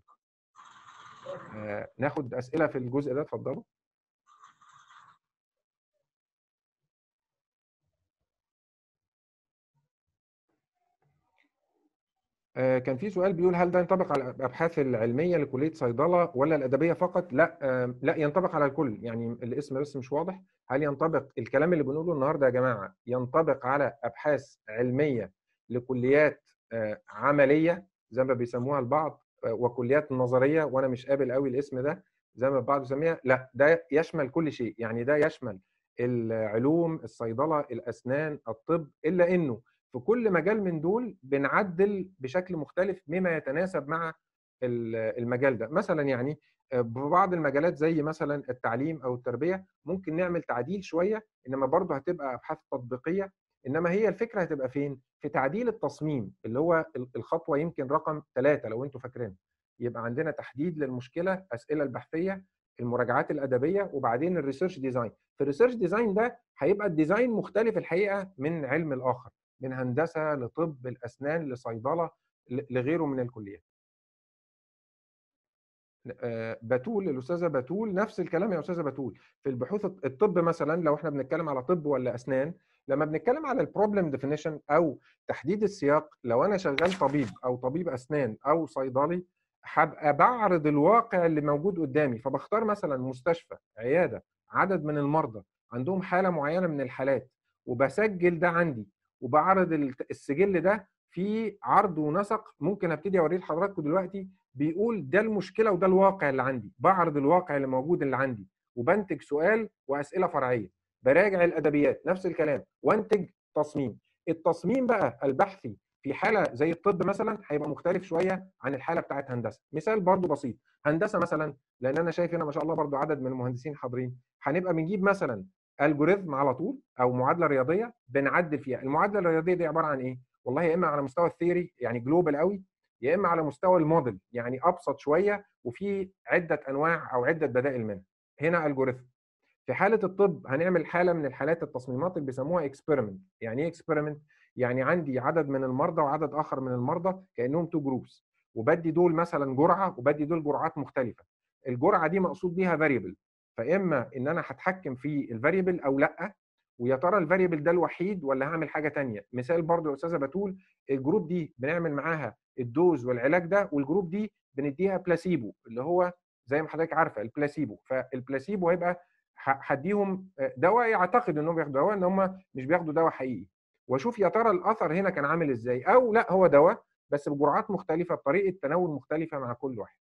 ناخد اسئله في الجزء ده، اتفضلوا. كان في سؤال بيقول هل ده ينطبق على الابحاث العلميه لكليه صيدله ولا الادبيه فقط؟ لا، لا ينطبق على الكل، يعني الاسم بس مش واضح. هل ينطبق الكلام اللي بنقوله النهارده يا جماعه ينطبق على ابحاث علميه لكليات عمليه زي ما بيسموها البعض، وكليات نظريه وانا مش قابل قوي الاسم ده زي ما البعض يسميها؟ لا، ده يشمل كل شيء، يعني ده يشمل العلوم، الصيدله، الاسنان، الطب، الا انه في كل مجال من دول بنعدل بشكل مختلف مما يتناسب مع المجال ده. مثلا يعني ببعض المجالات زي مثلا التعليم او التربيه ممكن نعمل تعديل شويه، انما برضه هتبقى ابحاث تطبيقيه. انما هي الفكره هتبقى فين؟ في تعديل التصميم اللي هو الخطوه يمكن رقم 3 لو انتم فاكرين. يبقى عندنا تحديد للمشكله، اسئله البحثيه، المراجعات الادبيه، وبعدين الريسيرش ديزاين. في الريسيرش ديزاين ده هيبقى الديزاين مختلف الحقيقه من علم الاخر، من هندسه لطب الاسنان لصيدله لغيره من الكليات. بتول، الاستاذه بتول نفس الكلام يا استاذه بتول. في البحوث الطب مثلا لو احنا بنتكلم على طب ولا اسنان، لما بنتكلم على البروبلم ديفينيشن او تحديد السياق، لو انا شغال طبيب او طبيب اسنان او صيدلي هبقى بعرض الواقع اللي موجود قدامي، فبختار مثلا مستشفى، عياده، عدد من المرضى عندهم حاله معينه من الحالات، وبسجل ده عندي وبعرض السجل ده في عرض ونسق ممكن ابتدي اوريه لحضراتكم دلوقتي. بيقول ده المشكله وده الواقع اللي عندي، بعرض الواقع اللي موجود اللي عندي وبنتج سؤال واسئله فرعيه، براجع الادبيات نفس الكلام وانتج تصميم. التصميم بقى البحثي في حاله زي الطب مثلا هيبقى مختلف شويه عن الحاله بتاعت هندسه. مثال برضو بسيط، هندسه مثلا، لان انا شايف هنا ما شاء الله برضو عدد من المهندسين حاضرين، هنبقى بنجيب مثلا الجوريثم على طول او معادله رياضيه بنعدل فيها. المعادله الرياضيه دي عباره عن ايه؟ والله يا اما على مستوى الثيوري يعني جلوبال قوي، يا اما على مستوى الموديل يعني ابسط شويه وفي عده انواع او عده بدائل منها. هنا الجوريثم. في حاله الطب هنعمل حاله من الحالات التصميمات اللي بيسموها اكسبيرمنت. يعني ايه اكسبيرمنت؟ يعني عندي عدد من المرضى وعدد اخر من المرضى كانهم تو جروبس، وبدي دول مثلا جرعه وبدي دول جرعات مختلفه. الجرعه دي مقصود بيها فاريبل، فاما ان انا هتحكم في الفاريبل او لا، ويا ترى الفاريبل ده الوحيد ولا هعمل حاجه ثانيه. مثال برضو يا استاذه بتول، الجروب دي بنعمل معاها الدوز والعلاج ده، والجروب دي بنديها بلاسيبو اللي هو زي ما حضرتك عارفه البلاسيبو. فالبلاسيبو هيبقى هديهم دواء يعتقد انهم بياخدوا دواء، ان هم مش بياخدوا دواء حقيقي، واشوف يا ترى الاثر هنا كان عامل ازاي، او لا هو دواء بس بجرعات مختلفه بطريقه تناول مختلفه مع كل واحد.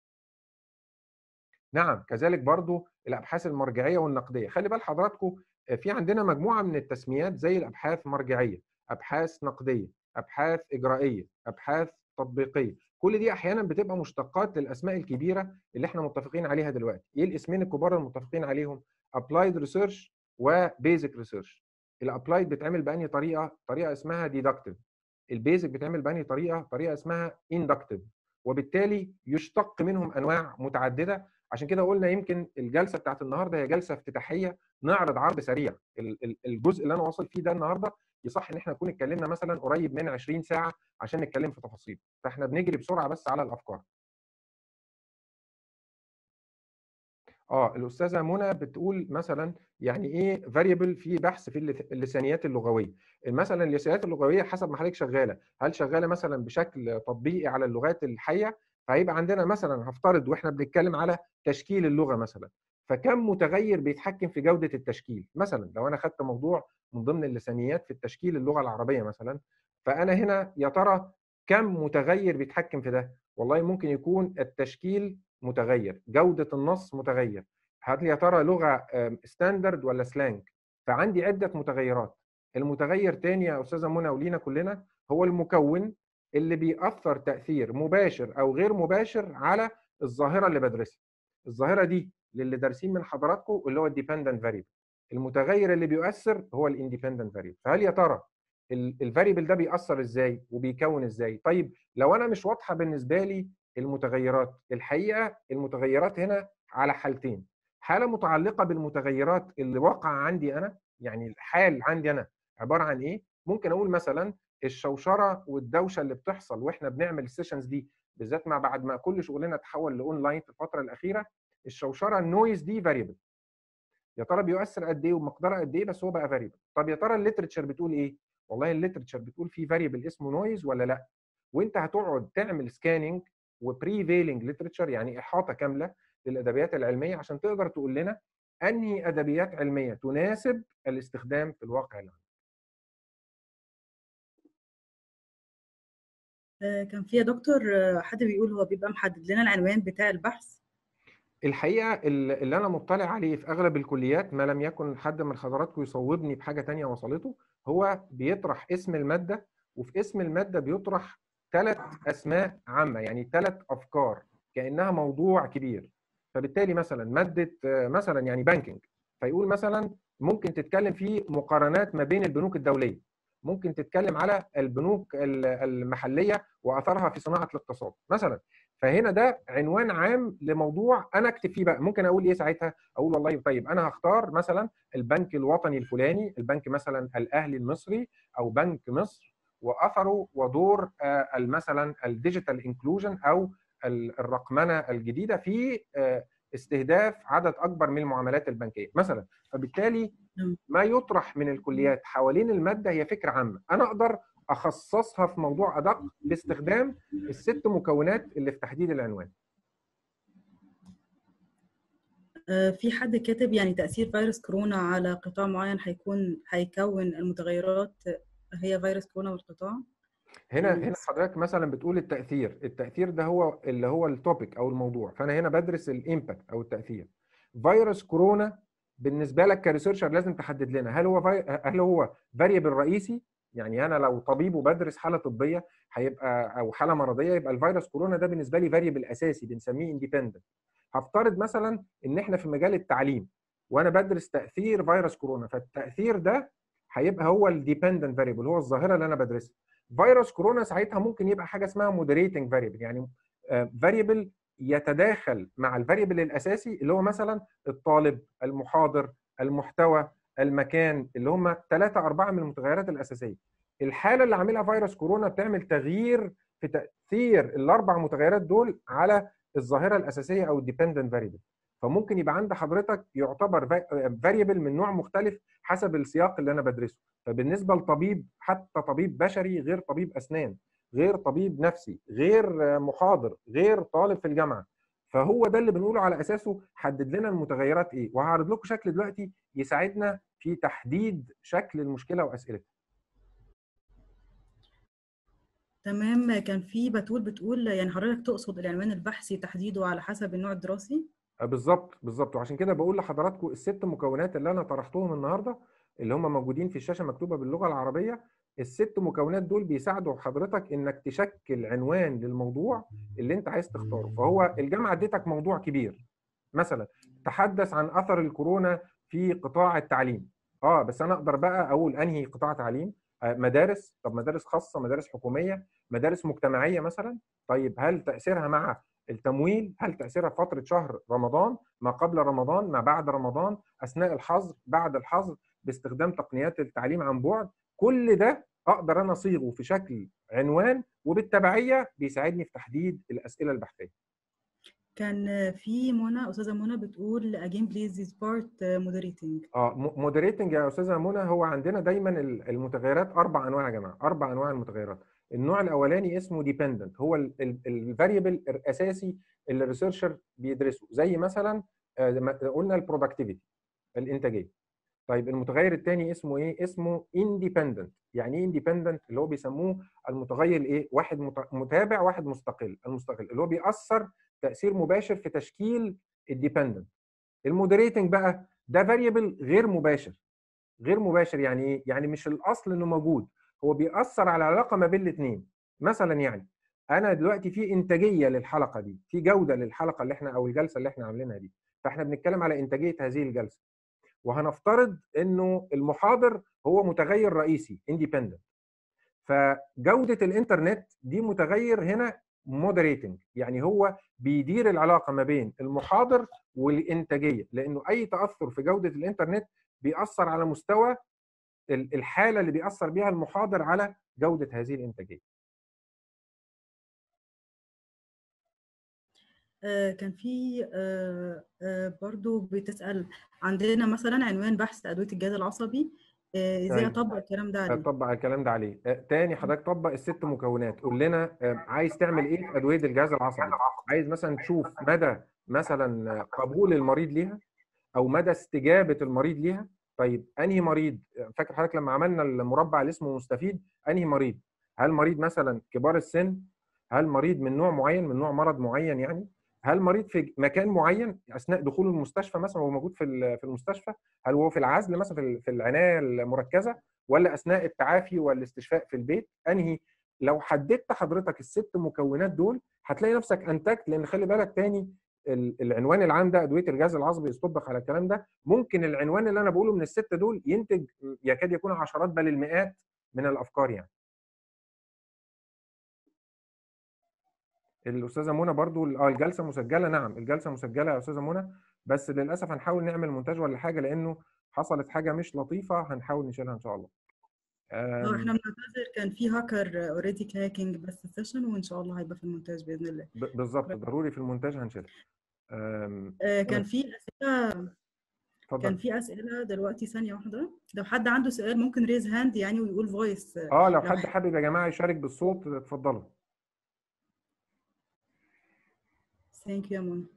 نعم، كذلك برضو الابحاث المرجعيه والنقديه. خلي بال حضراتكم في عندنا مجموعه من التسميات زي الابحاث مرجعيه، ابحاث نقديه، ابحاث اجرائيه، ابحاث تطبيقيه. كل دي احيانا بتبقى مشتقات للاسماء الكبيره اللي احنا متفقين عليها دلوقتي. ايه الاسمين الكبار المتفقين عليهم؟ ابلايد ريسيرش وبيزك ريسيرش. الابلايد بتعمل بأنهي طريقه؟ طريقه اسمها ديدكتيف. البيزك بتعمل بأنهي طريقه؟ طريقه اسمها اندكتيف. وبالتالي يشتق منهم انواع متعدده عشان كده قلنا يمكن الجلسه بتاعت النهارده هي جلسه افتتاحيه، نعرض عرض سريع. الجزء اللي انا واصل فيه ده النهارده يصح ان احنا نكون اتكلمنا مثلا قريب من 20 ساعه عشان نتكلم في تفاصيل، فاحنا بنجري بسرعه بس على الافكار. الاستاذه منى بتقول مثلا يعني ايه فاريبل في بحث في اللسانيات اللغويه. مثلا اللسانيات اللغويه حسب ما حضرتك شغاله، هل شغاله مثلا بشكل تطبيقي على اللغات الحيه، فهيبقى عندنا مثلا هفترض واحنا بنتكلم على تشكيل اللغه مثلا، فكم متغير بيتحكم في جوده التشكيل. مثلا لو انا خدت موضوع من ضمن اللسانيات في التشكيل اللغه العربيه مثلا، فانا هنا يا ترى كم متغير بيتحكم في ده؟ والله ممكن يكون التشكيل متغير، جودة النص متغير، هل يا ترى لغة ستاندرد ولا سلانج؟ فعندي عدة متغيرات. المتغير تاني يا أستاذة منى ولينا كلنا هو المكون اللي بيأثر تأثير مباشر أو غير مباشر على الظاهرة اللي بدرسها. الظاهرة دي للي دارسين من حضراتكم اللي هو الديبندنت فاريبل. المتغير اللي بيؤثر هو الاندبندنت فاريبل. فهل يا ترى الفاريبل ده بيأثر ازاي وبيكون ازاي؟ طيب لو انا مش واضحه بالنسبه لي المتغيرات، الحقيقه المتغيرات هنا على حالتين. حاله متعلقه بالمتغيرات اللي واقعه عندي انا، يعني الحال عندي انا عباره عن ايه؟ ممكن اقول مثلا الشوشره والدوشه اللي بتحصل واحنا بنعمل السيشنز دي، بالذات مع بعد ما كل شغلنا تحول لاونلاين في الفتره الاخيره، الشوشره النويز دي فاريبل. يا ترى بيؤثر قد ايه ومقدارها قد ايه، بس هو بقى فاريبل. طب يا ترى الليترتشر بتقول ايه؟ والله الليترتشر بتقول في فاريبل اسمه نويز ولا لا؟ وانت هتقعد تعمل سكاننج وبريفيلنج ليترتشر، يعني احاطه كامله للادبيات العلميه، عشان تقدر تقول لنا انهي ادبيات علميه تناسب الاستخدام في الواقع العام. كان في يا دكتور حد بيقول هو بيبقى محدد لنا العنوان بتاع البحث. الحقيقه اللي انا مطلع عليه في اغلب الكليات، ما لم يكن حد من حضراتكم يصوبني بحاجه ثانيه وصلته، هو بيطرح اسم الماده، وفي اسم الماده بيطرح 3 اسماء عامه، يعني 3 افكار كانها موضوع كبير. فبالتالي مثلا ماده مثلا يعني بانكينج، فيقول مثلا ممكن تتكلم في مقارنات ما بين البنوك الدوليه، ممكن تتكلم على البنوك المحليه واثرها في صناعه الاقتصاد مثلا. فهنا ده عنوان عام لموضوع انا اكتب فيه بقى. ممكن اقول ايه ساعتها؟ اقول والله طيب انا هختار مثلا البنك الوطني الفلاني، البنك مثلا الاهلي المصري او بنك مصر، واثره ودور مثلا الديجيتال انكلوجن او الرقمنه الجديده في استهداف عدد اكبر من المعاملات البنكيه مثلا. فبالتالي ما يطرح من الكليات حوالين الماده هي فكره عامه، انا اقدر اخصصها في موضوع ادق باستخدام ال6 مكونات اللي في تحديد العنوان. في حد كاتب يعني تأثير فيروس كورونا على قطاع معين هيكون المتغيرات هي فيروس كورونا والقطاع. هنا حضرتك مثلا بتقول التأثير ده هو اللي هو التوبيك او الموضوع، فانا هنا بدرس الامباكت او التأثير. فيروس كورونا بالنسبه لك كريسيرشر لازم تحدد لنا هل هو فاريبل رئيسي، يعني انا لو طبيب وبدرس حاله طبيه هيبقى او حاله مرضيه، يبقى الفيروس كورونا ده بالنسبه لي فاريبل اساسي بنسميه اندبندنت. هفترض مثلا ان احنا في مجال التعليم وانا بدرس تاثير فيروس كورونا، فالتاثير ده هيبقى هو الديبندنت فاريبل، هو الظاهره اللي انا بدرسها. فيروس كورونا ساعتها ممكن يبقى حاجه اسمها مودريتنج فاريبل، يعني فاريبل يتداخل مع الفاريبل الاساسي اللي هو مثلا الطالب، المحاضر، المحتوى، المكان، اللي هم 3 4 من المتغيرات الاساسيه. الحاله اللي عاملها فيروس كورونا بتعمل تغيير في تاثير ال4 متغيرات دول على الظاهره الاساسيه او الديبندنت فاريبل. فممكن يبقى عند حضرتك يعتبر فاريبل من نوع مختلف حسب السياق اللي انا بدرسه. فبالنسبه لطبيب، حتى طبيب بشري غير طبيب اسنان، غير طبيب نفسي، غير محاضر، غير طالب في الجامعه، فهو ده اللي بنقوله على اساسه حدد لنا المتغيرات ايه. وهعرض لكم شكل دلوقتي يساعدنا في تحديد شكل المشكله واسئلتها. تمام. كان في بتقول يعني حضرتك تقصد العنوان البحثي تحديده على حسب النوع الدراسي؟ بالظبط. وعشان كده بقول لحضراتكم ال6 مكونات اللي انا طرحتهم النهارده اللي هم موجودين في الشاشه مكتوبه باللغه العربيه. ال6 مكونات دول بيساعدوا حضرتك انك تشكل عنوان للموضوع اللي انت عايز تختاره. فهو الجامعه اديتك موضوع كبير مثلا تحدث عن اثر الكورونا في قطاع التعليم، بس انا اقدر بقى اقول انهي قطاع تعليم؟ مدارس، طب مدارس خاصه، مدارس حكوميه، مدارس مجتمعيه مثلا. طيب هل تاثيرها مع التمويل هل تاثيرها في فتره شهر رمضان، ما قبل رمضان، ما بعد رمضان، اثناء الحظر، بعد الحظر، باستخدام تقنيات التعليم عن بعد. كل ده اقدر انا اصيغه في شكل عنوان، وبالتبعيه بيساعدني في تحديد الاسئله البحثيه. كان في استاذه منى بتقول again please this part moderating. مودريتنج يا استاذه منى، هو عندنا دايما المتغيرات 4 انواع يا جماعه، 4 انواع المتغيرات. النوع الاولاني اسمه ديبندنت، هو الفاريبل الاساسي اللي الريسيرشر بيدرسه، زي مثلا قلنا البرودكتيفيتي، الانتاجيه. طيب المتغير الثاني اسمه ايه؟ اسمه انديبندنت. يعني ايه انديبندنت؟ اللي هو بيسموه المتغير ايه؟ واحد متابع، واحد مستقل. المستقل اللي هو بيأثر تأثير مباشر في تشكيل الديبندنت. المودريتنج بقى ده فاريبل غير مباشر. غير مباشر يعني ايه؟ يعني مش الاصل انه موجود، هو بيأثر على العلاقه ما بين الاثنين. مثلا يعني انا دلوقتي في انتاجيه للحلقه دي، في جوده للحلقه اللي احنا او الجلسه اللي احنا عاملينها دي، فاحنا بنتكلم على انتاجيه هذه الجلسه. وهنفترض انه المحاضر هو متغير رئيسي انديبندنت، فجوده الانترنت دي متغير هنا مودريتنج، يعني هو بيدير العلاقه ما بين المحاضر والانتاجيه، لانه اي تاثر في جوده الانترنت بيأثر على مستوى الحاله اللي بيأثر بيها المحاضر على جوده هذه الانتاجيه. كان في برضو بتسأل عندنا مثلا عنوان بحث أدوية الجهاز العصبي، ازاي اطبق الكلام ده عليه؟ طبق الكلام ده عليه. تاني حضرتك طبق ال6 مكونات. قول لنا عايز تعمل ايه في ادويه الجهاز العصبي؟ عايز مثلا تشوف مدى مثلا قبول المريض ليها، او مدى استجابه المريض ليها. طيب انهي مريض؟ فاكر حضرتك لما عملنا المربع اللي اسمه مستفيد؟ انهي مريض؟ هل مريض مثلا كبار السن؟ هل مريض من نوع معين، من نوع مرض معين يعني؟ هل مريض في مكان معين اثناء دخوله المستشفى مثلا، وهو موجود في المستشفى؟ هل هو في العزل مثلا في العنايه المركزه، ولا اثناء التعافي والاستشفاء في البيت؟ انهي؟ لو حددت حضرتك ال6 مكونات دول هتلاقي نفسك انتجت. لان خلي بالك تاني، العنوان العام ده ادويه الجهاز العصبي يصطبغ على الكلام ده. ممكن العنوان اللي انا بقوله من ال6 دول ينتج يكاد يكون عشرات بل المئات من الافكار يعني. الاستاذه منى برضو الجلسه مسجله. نعم الجلسه مسجله يا استاذه منى، بس للاسف هنحاول نعمل مونتاج ولا حاجه، لانه حصلت حاجه مش لطيفه هنحاول نشيلها ان شاء الله. احنا بنعتذر، كان في هاكر اوريدي هاكينج بس السيشن، وان شاء الله هيبقى في المونتاج باذن الله. بالظبط، ضروري في المونتاج هنشيلها. كان في اسئله اتفضل. كان في اسئله دلوقتي، ثانيه واحده، لو حد عنده سؤال ممكن ريز هاند يعني ويقول فويس. لو حد حابب يا جماعه يشارك بالصوت اتفضلوا. ثانك يو يا منى.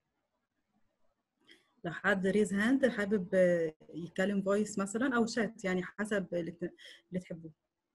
لو حد ريز هاند حابب يتكلم فويس مثلا او شات، يعني حسب اللي تحبوه.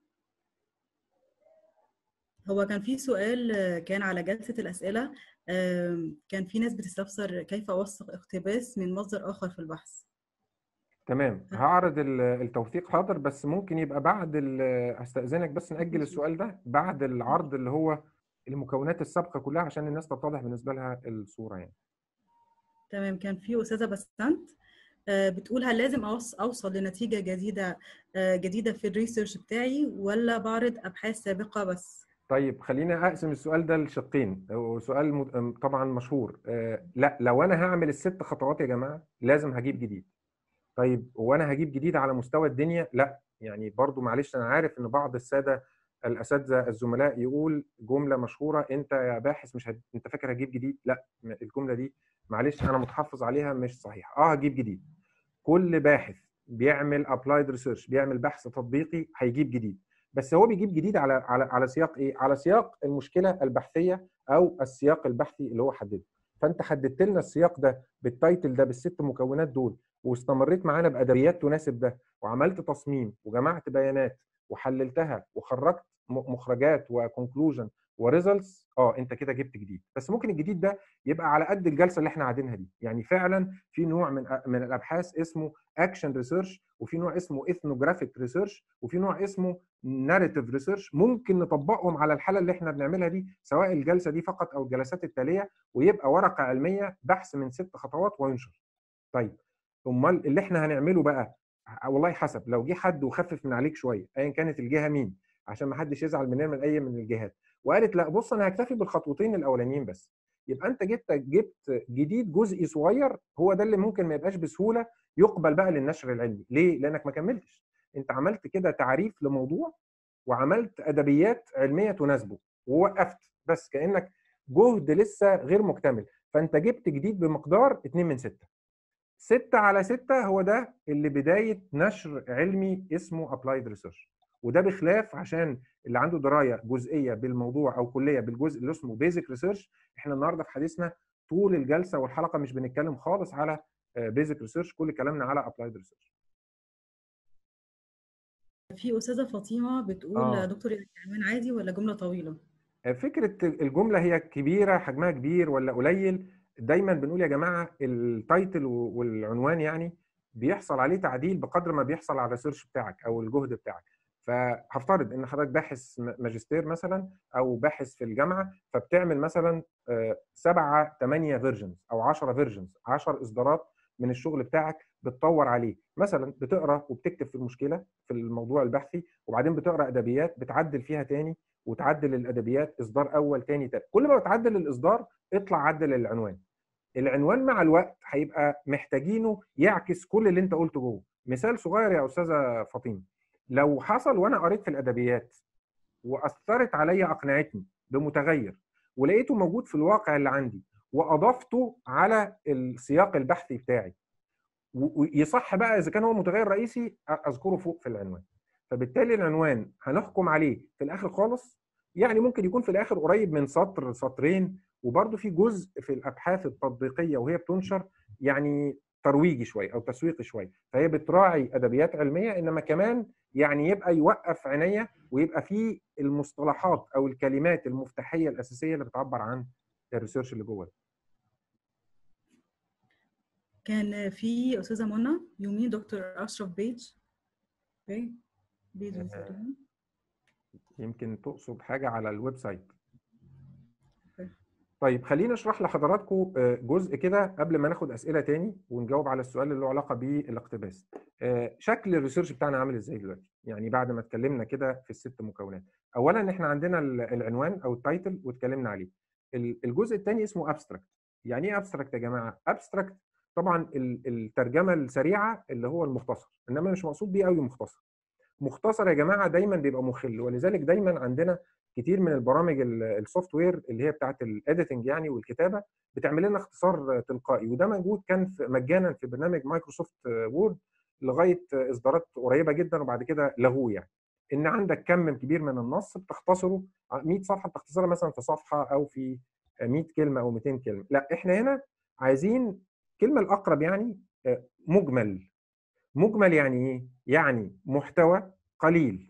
هو كان في سؤال كان على جلسة الأسئلة، كان في ناس بتستفسر كيف أوثق اقتباس من مصدر آخر في البحث. تمام، هعرض التوثيق حاضر، بس ممكن يبقى بعد هستأذنك بس نأجل السؤال ده بعد العرض اللي هو المكونات السابقة كلها، عشان الناس تتضح بالنسبة لها الصورة يعني. تمام. كان في أستاذة بسنت بتقول هل لازم أوصل لنتيجة جديدة في الريسيرش بتاعي، ولا بعرض أبحاث سابقة بس؟ طيب خلينا أقسم السؤال ده لشقين، وسؤال طبعا مشهور. لا، لو أنا هعمل ال6 خطوات يا جماعة لازم هجيب جديد. طيب وانا هجيب جديد على مستوى الدنيا؟ لا، يعني برضو معلش، انا عارف ان بعض الاساتذه الزملاء يقول جمله مشهوره: انت يا باحث مش انت فاكر هجيب جديد؟ لا، الجمله دي معلش انا متحفظ عليها، مش صحيحه. هجيب جديد. كل باحث بيعمل ابلايد ريسيرش، بيعمل بحث تطبيقي، هيجيب جديد. بس هو بيجيب جديد على سياق ايه؟ على سياق المشكله البحثيه او السياق البحثي اللي هو حدده. فانت حددت لنا السياق ده بالتايتل ده بال6 مكونات دول، واستمريت معانا بادبيات تناسب ده، وعملت تصميم وجمعت بيانات وحللتها وخرجت مخرجات وكونكلوجن وريزلتس، انت كده جبت جديد. بس ممكن الجديد ده يبقى على قد الجلسه اللي احنا قاعدينها دي. يعني فعلا في نوع من الابحاث اسمه اكشن ريسيرش، وفي نوع اسمه اثنوجرافيك ريسيرش، وفي نوع اسمه ناريتيف ريسيرش، ممكن نطبقهم على الحاله اللي احنا بنعملها دي، سواء الجلسه دي فقط او الجلسات التاليه، ويبقى ورقه علميه بحث من 6 خطوات وينشر. طيب امال اللي احنا هنعمله بقى، والله حسب، لو جه حد وخفف من عليك شويه ايا كانت الجهه مين، عشان ما حدش يزعل مننا من اي من الجهات، وقالت لا بص انا هكتفي بالخطوتين الاولانيين بس، يبقى انت جبت جديد جزئي صغير، هو ده اللي ممكن ما يبقاش بسهوله يقبل بقى للنشر العلمي. ليه؟ لانك ما كملتش. انت عملت كده تعريف لموضوع وعملت ادبيات علميه تناسبه ووقفت، بس كانك جهد لسه غير مكتمل. فانت جبت جديد بمقدار 2 من 6. 6 على 6 هو ده اللي بدايه نشر علمي اسمه ابلايد ريسيرش. وده بخلاف عشان اللي عنده درايه جزئيه بالموضوع او كليه بالجزء اللي اسمه بيزك ريسيرش. احنا النهارده في حديثنا طول الجلسه والحلقه مش بنتكلم خالص على بيزك ريسيرش، كل كلامنا على ابلايد ريسيرش. في أستاذة فاطمة بتقول دكتور العنوان عادي ولا جملة طويلة؟ فكره الجمله هي كبيره، حجمها كبير ولا قليل. دايما بنقول يا جماعه التايتل والعنوان يعني بيحصل عليه تعديل بقدر ما بيحصل على الريسيرش بتاعك او الجهد بتاعك. فهفترض ان حضرتك باحث ماجستير مثلا او باحث في الجامعه، فبتعمل مثلا 7 8 فيرجنز او 10 فيرجنز، 10 اصدارات من الشغل بتاعك بتطور عليه. مثلا بتقرا وبتكتب في المشكله في الموضوع البحثي، وبعدين بتقرا ادبيات بتعدل فيها تاني، وتعدل الادبيات اصدار اول تاني تالت. كل ما بتعدل الاصدار اطلع عدل العنوان. العنوان مع الوقت هيبقى محتاجينه يعكس كل اللي انت قلته جوه. مثال صغير يا استاذه فاطمه، لو حصل وانا قريت في الادبيات واثرت عليا اقنعتني بمتغير ولقيته موجود في الواقع اللي عندي واضفته على السياق البحثي بتاعي، ويصح بقى اذا كان هو متغير رئيسي اذكره فوق في العنوان. فبالتالي العنوان هنحكم عليه في الاخر خالص، يعني ممكن يكون في الاخر قريب من سطر سطرين، وبرده في جزء في الابحاث التطبيقيه وهي بتنشر يعني ترويجي شويه او تسويقي شويه، فهي بتراعي ادبيات علميه، انما كمان يعني يبقى يوقف عينيا ويبقى في المصطلحات او الكلمات المفتاحيه الاساسيه اللي بتعبر عن الريسيرش اللي جوه. كان في أستاذة منى يومين دكتور أشرف بيج يمكن تقصد حاجه على الويب سايت. طيب خلينا اشرح لحضراتكم جزء كده قبل ما ناخد اسئله تاني ونجاوب على السؤال اللي له علاقه بالاقتباس. شكل الريسيرش بتاعنا عامل ازاي دلوقتي؟ يعني بعد ما اتكلمنا كده في ال6 مكونات. اولا احنا عندنا العنوان او التايتل واتكلمنا عليه. الجزء الثاني اسمه ابستراكت. يعني ايه ابستراكت يا جماعه؟ ابستراكت طبعا الترجمه السريعه اللي هو المختصر، انما مش مقصود بيه قوي مختصر. مختصر يا جماعه دايما بيبقى مخل، ولذلك دايما عندنا كتير من البرامج السوفت وير اللي هي بتاعت الايديتنج يعني والكتابه بتعمل لنا اختصار تلقائي، وده موجود كان مجانا في برنامج مايكروسوفت وورد لغايه اصدارات قريبه جدا، وبعد كده لغوه. يعني ان عندك كم كبير من النص بتختصره 100 صفحه بتختصرها مثلا في صفحه او في 100 كلمه او 200 كلمه. لا احنا هنا عايزين كلمه الاقرب يعني مجمل. مجمل يعني ايه؟ يعني محتوى قليل،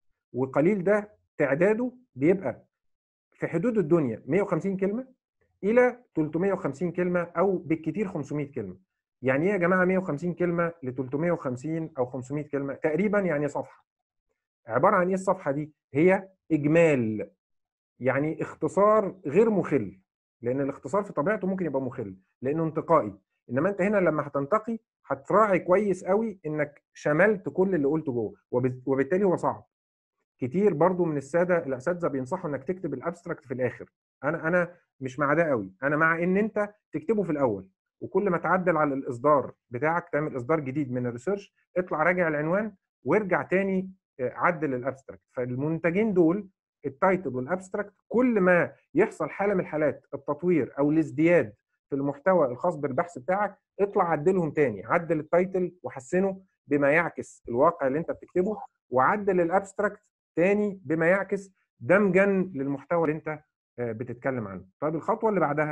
وقليل ده تعداده بيبقى في حدود الدنيا 150 كلمه الى 350 كلمه او بالكثير 500 كلمه. يعني ايه يا جماعه 150 كلمه ل 350 او 500 كلمه؟ تقريبا يعني صفحه. عباره عن ايه الصفحه دي؟ هي اجمال، يعني اختصار غير مخل، لان الاختصار في طبيعته ممكن يبقى مخل لانه انتقائي. انما انت هنا لما هتنتقي هتراعي كويس قوي انك شملت كل اللي قلته جوه، وبالتالي هو صعب. كتير برضو من الاساتذه بينصحوا انك تكتب الابستراكت في الاخر. انا مش مع ده قوي، انا مع ان انت تكتبه في الاول، وكل ما تعدل على الاصدار بتاعك تعمل اصدار جديد من الريسيرش اطلع راجع العنوان وارجع تاني عدل الابستراكت. فالمنتجين دول التايتل والابستراكت كل ما يحصل حاله من حالات التطوير او الازدياد في المحتوى الخاص بالبحث بتاعك اطلع عدلهم تاني. عدل التايتل وحسنه بما يعكس الواقع اللي انت بتكتبه، وعدل الابستراكت تاني بما يعكس دمجا للمحتوى اللي انت بتتكلم عنه. طيب الخطوه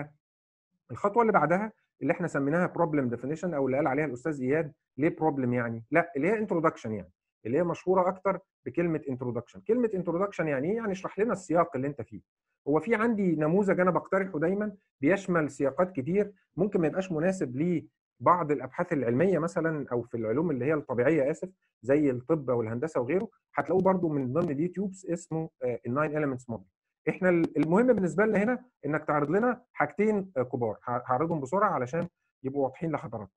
اللي بعدها اللي احنا سميناها بروبلم ديفينيشن، او اللي قال عليها الاستاذ اياد. ليه بروبلم يعني؟ لا اللي هي انترودكشن، يعني اللي هي مشهوره اكتر بكلمه انترودكشن. كلمه انترودكشن يعني ايه؟ يعني اشرح لنا السياق اللي انت فيه. هو في عندي نموذج انا بقترحه دايما بيشمل سياقات كتير، ممكن ما يبقاش مناسب لبعض الابحاث العلميه مثلا او في العلوم اللي هي الطبيعيه زي الطب والهندسه وغيره. هتلاقوه برده من ضمن اليوتيوب اسمه الناين إيليمنتس موديل. احنا المهم بالنسبه لنا هنا انك تعرض لنا حاجتين كبار، هعرضهم بسرعه علشان يبقوا واضحين لحضراتكم.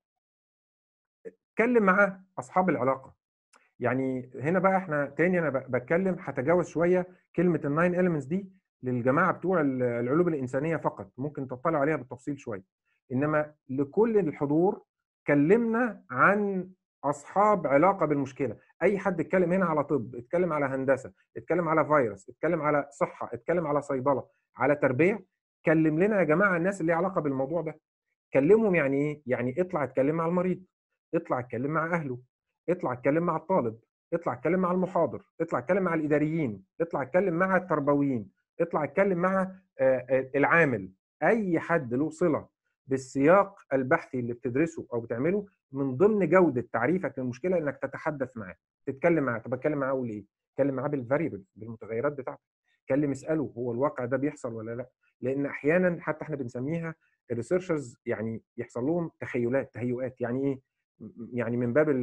اتكلم مع اصحاب العلاقه. يعني هنا بقى احنا تاني انا بتكلم هتجاوز شويه كلمه الناين إيليمنتس دي للجماعه بتوع العلوم الانسانيه فقط، ممكن تطلع عليها بالتفصيل شويه. انما لكل الحضور كلمنا عن اصحاب علاقه بالمشكله. اي حد اتكلم هنا على طب، اتكلم على هندسه، اتكلم على فيروس، اتكلم على صحه، اتكلم على صيدله، على تربيه، كلم لنا يا جماعه الناس اللي ليها علاقه بالموضوع ده. كلمهم يعني ايه؟ يعني اطلع اتكلم مع المريض، اطلع اتكلم مع اهله، اطلع اتكلم مع الطالب، اطلع اتكلم مع المحاضر، اطلع اتكلم مع الاداريين، اطلع اتكلم مع التربويين، اطلع اتكلم مع العامل. اي حد له صله بالسياق البحثي اللي بتدرسه او بتعمله، من ضمن جوده تعريفك للمشكله انك تتحدث معاه، تتكلم معاه. طب اتكلم معاه اقول ايه؟ اتكلم معاه بالفاريبل، بالمتغيرات بتاعته. اتكلم اساله هو الواقع ده بيحصل ولا لا؟ لان احيانا حتى احنا بنسميها الريسيرشرز يعني يحصل لهم تهيؤات. يعني ايه؟ يعني من باب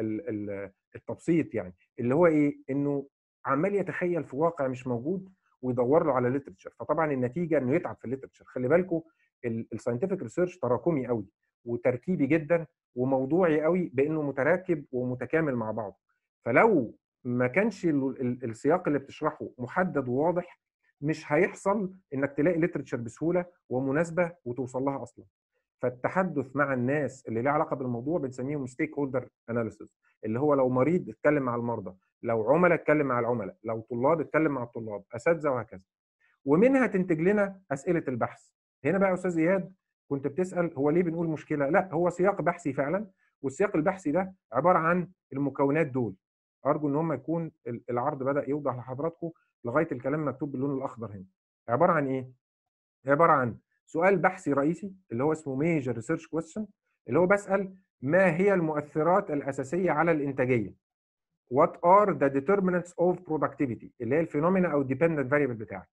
التبسيط، يعني اللي هو ايه؟ انه عمال يتخيل في واقع مش موجود ويدور له على ليترشر، فطبعا النتيجه انه يتعب في الليترشر. خلي بالكم الساينتفك ريسيرش تراكمي قوي وتركيبي جدا وموضوعي قوي، بانه متراكب ومتكامل مع بعض. فلو ما كانش السياق اللي بتشرحه محدد وواضح، مش هيحصل انك تلاقي ليترشر بسهوله ومناسبه وتوصل لها اصلا. فالتحدث مع الناس اللي لها علاقه بالموضوع بنسميهم ستيك هولدر اناليسيس، اللي هو لو مريض اتكلم مع المرضى، لو عملاء اتكلم مع العملاء، لو طلاب اتكلم مع الطلاب، اساتذه، وهكذا. ومنها تنتج لنا اسئله البحث. هنا بقى يا استاذ اياد كنت بتسال هو ليه بنقول مشكله؟ لا، هو سياق بحثي فعلا، والسياق البحثي ده عباره عن المكونات دول. ارجو ان هم يكون العرض بدا يوضح لحضراتكم لغايه الكلام مكتوب باللون الاخضر هنا. عباره عن ايه؟ عباره عن سؤال بحثي رئيسي اللي هو اسمه ميجر ريسيرش كويستشن، اللي هو بسال ما هي المؤثرات الاساسيه على الانتاجيه؟ What are the determinants of productivity؟ اللي هي الفينومينا او الديبندنت فاريبل بتاعك.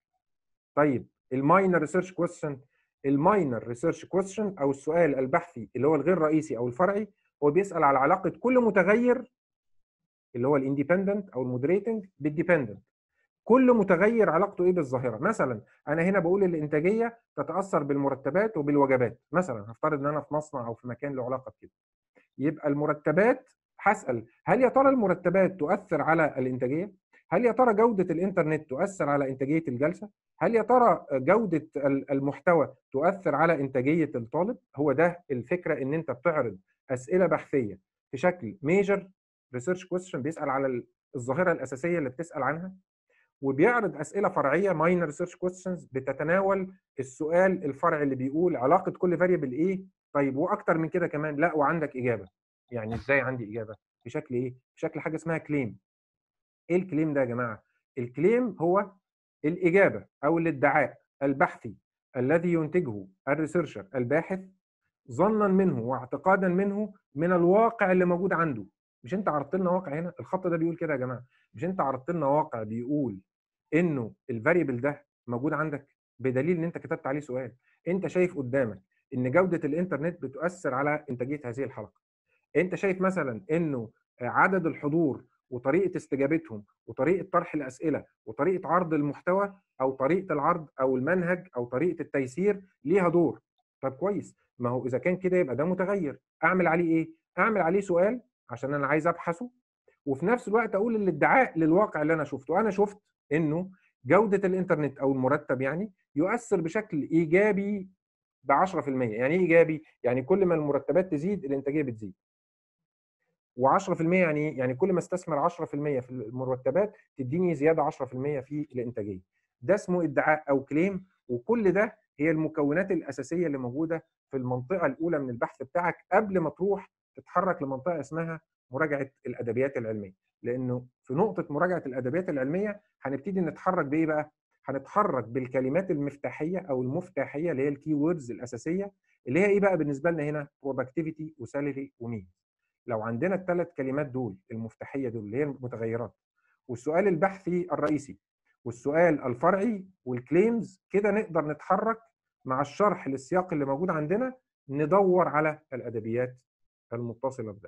طيب الماينر ريسيرش كويستشن، الماينر ريسيرش كويستشن او السؤال البحثي اللي هو الغير رئيسي او الفرعي، هو بيسال على علاقه كل متغير اللي هو الاندبندنت او المودريتنج بالديبندنت. كل متغير علاقته ايه بالظاهره؟ مثلا انا هنا بقول الانتاجيه تتاثر بالمرتبات وبالوجبات، مثلا هفترض ان انا في مصنع او في مكان له علاقه بكده. يبقى المرتبات هسال هل يا ترى المرتبات تؤثر على الانتاجيه؟ هل يا ترى جوده الانترنت تؤثر على انتاجيه الجلسه؟ هل يا ترى جوده المحتوى تؤثر على انتاجيه الطالب؟ هو ده الفكره، ان انت بتعرض اسئله بحثيه في شكل ميجر ريسيرش كويستشن بيسال على الظاهره الاساسيه اللي بتسال عنها، وبيعرض اسئله فرعيه ماينر ريسيرش كويستشنز بتتناول السؤال الفرعي اللي بيقول علاقه كل فاريبل ايه. طيب واكتر من كده كمان، لا وعندك اجابه. يعني ازاي عندي اجابه؟ بشكل ايه؟ بشكل حاجه اسمها كليم. ايه الكليم ده يا جماعه؟ الكليم هو الاجابه او الادعاء البحثي الذي ينتجه الريسيرشر الباحث ظنا منه واعتقادا منه من الواقع اللي موجود عنده. مش انت عرضت لنا واقع هنا؟ الخط ده بيقول كده يا جماعه. مش انت عرضت لنا واقع بيقول انه الفاريبل ده موجود عندك بدليل ان انت كتبت عليه سؤال؟ انت شايف قدامك ان جوده الانترنت بتؤثر على انتاجيه هذه الحلقه. انت شايف مثلا انه عدد الحضور وطريقه استجابتهم وطريقه طرح الاسئله وطريقه عرض المحتوى او طريقه العرض او المنهج او طريقه التيسير ليها دور. طب كويس، ما هو اذا كان كده يبقى ده متغير. اعمل عليه ايه؟ اعمل عليه سؤال عشان انا عايز ابحثه، وفي نفس الوقت اقول الادعاء للواقع اللي انا شفته. انا شفت انه جوده الانترنت او المرتب يعني يؤثر بشكل ايجابي ب 10%. يعني ايه ايجابي؟ يعني كل ما المرتبات تزيد الانتاجيه بتزيد. و10% يعني ايه؟ يعني كل ما استثمر 10% في المرتبات تديني زياده 10% في الانتاجيه. ده اسمه ادعاء او كليم. وكل ده هي المكونات الاساسيه اللي موجوده في المنطقه الاولى من البحث بتاعك قبل ما تروح تتحرك لمنطقه اسمها مراجعه الادبيات العلميه. لانه في نقطه مراجعه الادبيات العلميه هنبتدي نتحرك بايه بقى؟ هنتحرك بالكلمات المفتاحيه او المفتاحيه اللي هي الكي ووردز الاساسيه، اللي هي ايه بقى بالنسبه لنا هنا؟ برودكتيفيتي وسالري ومينز. لو عندنا الثلاث كلمات دول المفتاحيه دول اللي هي المتغيرات، والسؤال البحثي الرئيسي، والسؤال الفرعي والكليمز، كده نقدر نتحرك مع الشرح للسياق اللي موجود عندنا ندور على الادبيات المتصله بده.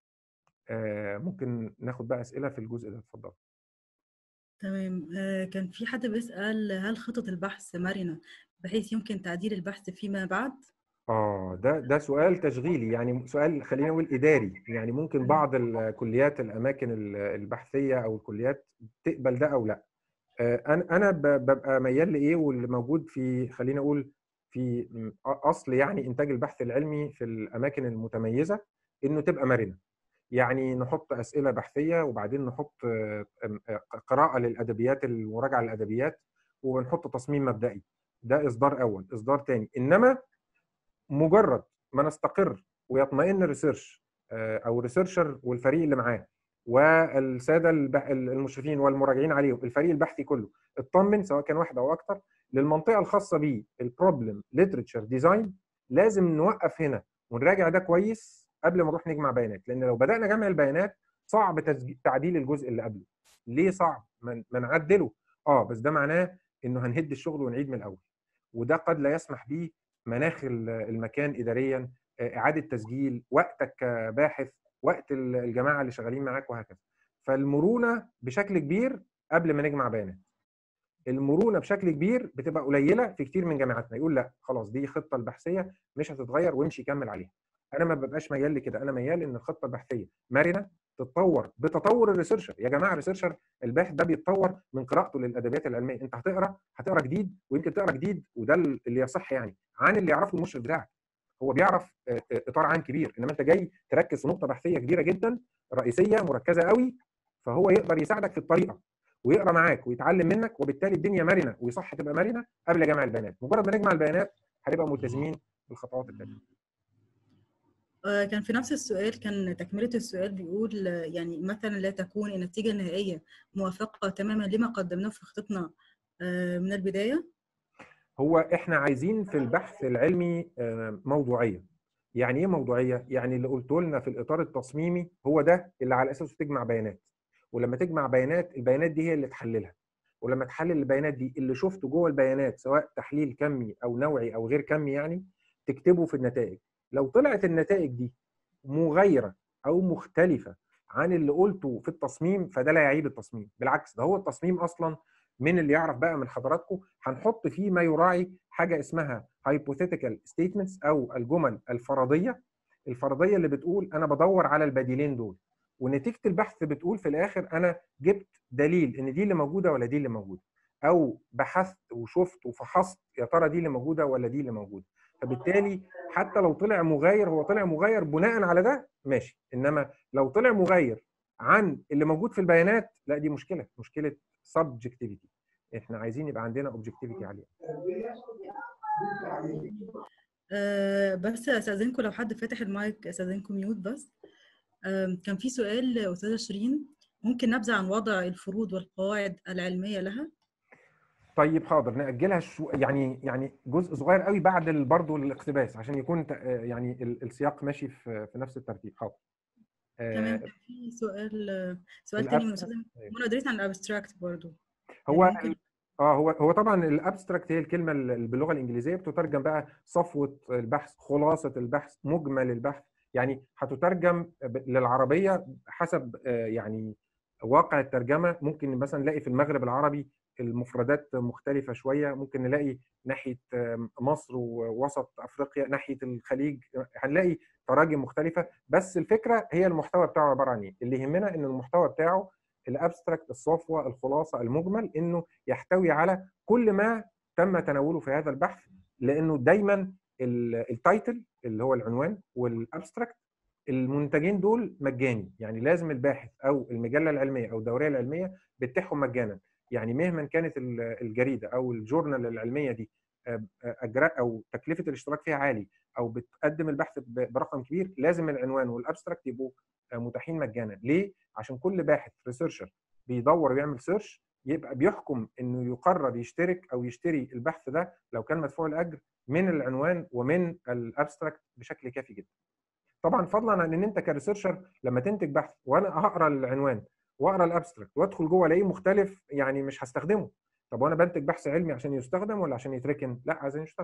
ممكن ناخد بقى اسئله في الجزء ده، اتفضل. تمام. كان في حد بيسأل هل خطط البحث مرنة بحيث يمكن تعديل البحث فيما بعد؟ ده سؤال تشغيلي، يعني سؤال خلينا نقول اداري. يعني ممكن بعض الكليات الاماكن البحثيه او الكليات تقبل ده او لا. انا ببقى ميال لايه، واللي موجود في، خلينا اقول في اصل يعني انتاج البحث العلمي في الاماكن المتميزه، انه تبقى مرنه. يعني نحط اسئله بحثيه، وبعدين نحط قراءه للادبيات، المراجعه للادبيات، ونحط تصميم مبدئي. ده اصدار اول. اصدار ثاني، انما مجرد ما نستقر ويطمئن الريسيرش او الريسيرشر والفريق اللي معاه والساده المشرفين والمراجعين عليهم، الفريق البحثي كله اطمن، سواء كان واحد او اكتر، للمنطقه الخاصه بيه البروبلم ليترشر ديزاين، لازم نوقف هنا ونراجع ده كويس قبل ما نروح نجمع بيانات. لان لو بدانا جمع البيانات صعب تعديل الجزء اللي قبله. ليه صعب؟ ما نعدله. بس ده معناه انه هنهد الشغل ونعيد من الاول، وده قد لا يسمح به مناخ المكان اداريا، اعاده تسجيل، وقتك كباحث، وقت الجماعه اللي شغالين معاك، وهكذا. فالمرونه بشكل كبير قبل ما نجمع بيانات. المرونه بشكل كبير بتبقى قليله في كتير من جامعاتنا، يقول لا خلاص دي خطه البحثيه مش هتتغير وامشي كمل عليها. انا ما ببقاش ميال لكده، انا ميال ان الخطه البحثيه مرنه، تتطور بتطور الريسيرشر. يا جماعه الريسيرشر الباحث ده بيتطور من قراءته للادبيات العلميه. انت هتقرا جديد، ويمكن تقرا جديد، وده اللي يصح يعني، عن اللي يعرفه المشرف بتاعك. هو بيعرف اطار عام كبير، انما انت جاي تركز في نقطه بحثيه كبيره جدا، رئيسيه مركزه قوي، فهو يقدر يساعدك في الطريقه ويقرا معاك ويتعلم منك، وبالتالي الدنيا مرنه، ويصح تبقى مرنه قبل جمع البيانات. مجرد ما نجمع البيانات هنبقى ملتزمين بالخطوات التانيه. كان في نفس السؤال، كان تكملة السؤال بيقول يعني مثلا لا تكون النتيجة النهائية موافقة تماما لما قدمناه في خطتنا من البداية؟ هو احنا عايزين في البحث العلمي موضوعية. يعني ايه موضوعية؟ يعني اللي قلته لنا في الإطار التصميمي هو ده اللي على أساسه تجمع بيانات، ولما تجمع بيانات، البيانات دي هي اللي تحللها، ولما تحلل البيانات دي اللي شفته جوه البيانات سواء تحليل كمي أو نوعي أو غير كمي، يعني تكتبه في النتائج. لو طلعت النتائج دي مغايرة أو مختلفة عن اللي قلته في التصميم، فده لا يعيب التصميم، بالعكس ده هو التصميم أصلا من اللي يعرف بقى من حضراتكم هنحط فيه ما يراعي حاجه اسمها hypothetical statements، او الجمل الفرضيه. الفرضيه اللي بتقول انا بدور على البديلين دول، ونتيجه البحث بتقول في الاخر انا جبت دليل ان دي اللي موجوده ولا دي اللي موجوده، او بحثت وشفت وفحصت يا ترى دي اللي موجوده ولا دي اللي موجوده. فبالتالي حتى لو طلع مغاير، هو طلع مغاير بناء على ده ماشي، انما لو طلع مغاير عن اللي موجود في البيانات، لا دي مشكله subjectivity. احنا عايزين يبقى عندنا اوبجكتيفيتي عاليه. بس استاذنكم لو حد فاتح المايك استاذنكم ميوت بس. كان في سؤال استاذه شيرين، ممكن نبذه عن وضع الفروض والقواعد العلميه لها؟ طيب حاضر، نأجلها يعني جزء صغير قوي بعد برضه الاقتباس، عشان يكون يعني السياق ماشي في نفس الترتيب. حاضر. تمام. كان في سؤال تاني من الاستاذه منى دريت عن الابستراكت برضه. هو هو طبعا الابستراكت هي الكلمه اللي باللغه الانجليزيه بتترجم بقى صفوه البحث، خلاصه البحث، مجمل البحث. يعني هتترجم للعربيه حسب يعني واقع الترجمه. ممكن مثلا نلاقي في المغرب العربي المفردات مختلفه شويه، ممكن نلاقي ناحيه مصر ووسط افريقيا، ناحيه الخليج هنلاقي تراجم مختلفه. بس الفكره هي المحتوى بتاعه عباره عن ايه. اللي يهمنا ان المحتوى بتاعه الابستراكت، الصفوه، الخلاصه، المجمل، انه يحتوي على كل ما تم تناوله في هذا البحث. لانه دايما التايتل اللي هو العنوان والابستراكت، المنتجين دول مجاني، يعني لازم الباحث او المجله العلميه او الدوريه العلميه بتتيحهم مجانا. يعني مهما كانت الجريده او الجورنال العلميه دي اجراء او تكلفه الاشتراك فيها عالي، او بتقدم البحث برقم كبير، لازم العنوان والابستراكت يبقوا متاحين مجانا. ليه؟ عشان كل باحث ريسيرشر بيدور ويعمل سيرش يبقى بيحكم انه يقرر يشترك او يشتري البحث ده لو كان مدفوع الاجر من العنوان ومن الابستراكت بشكل كافي جدا. طبعا فضلا عن ان انت كريسيرشر لما تنتج بحث وانا هقرا العنوان واقرا الابستراكت وادخل جوه الاقيه مختلف، يعني مش هستخدمه. طب وانا بنتج بحث علمي عشان يستخدم ولا عشان يتركن؟ لا، عايزين يشتغل.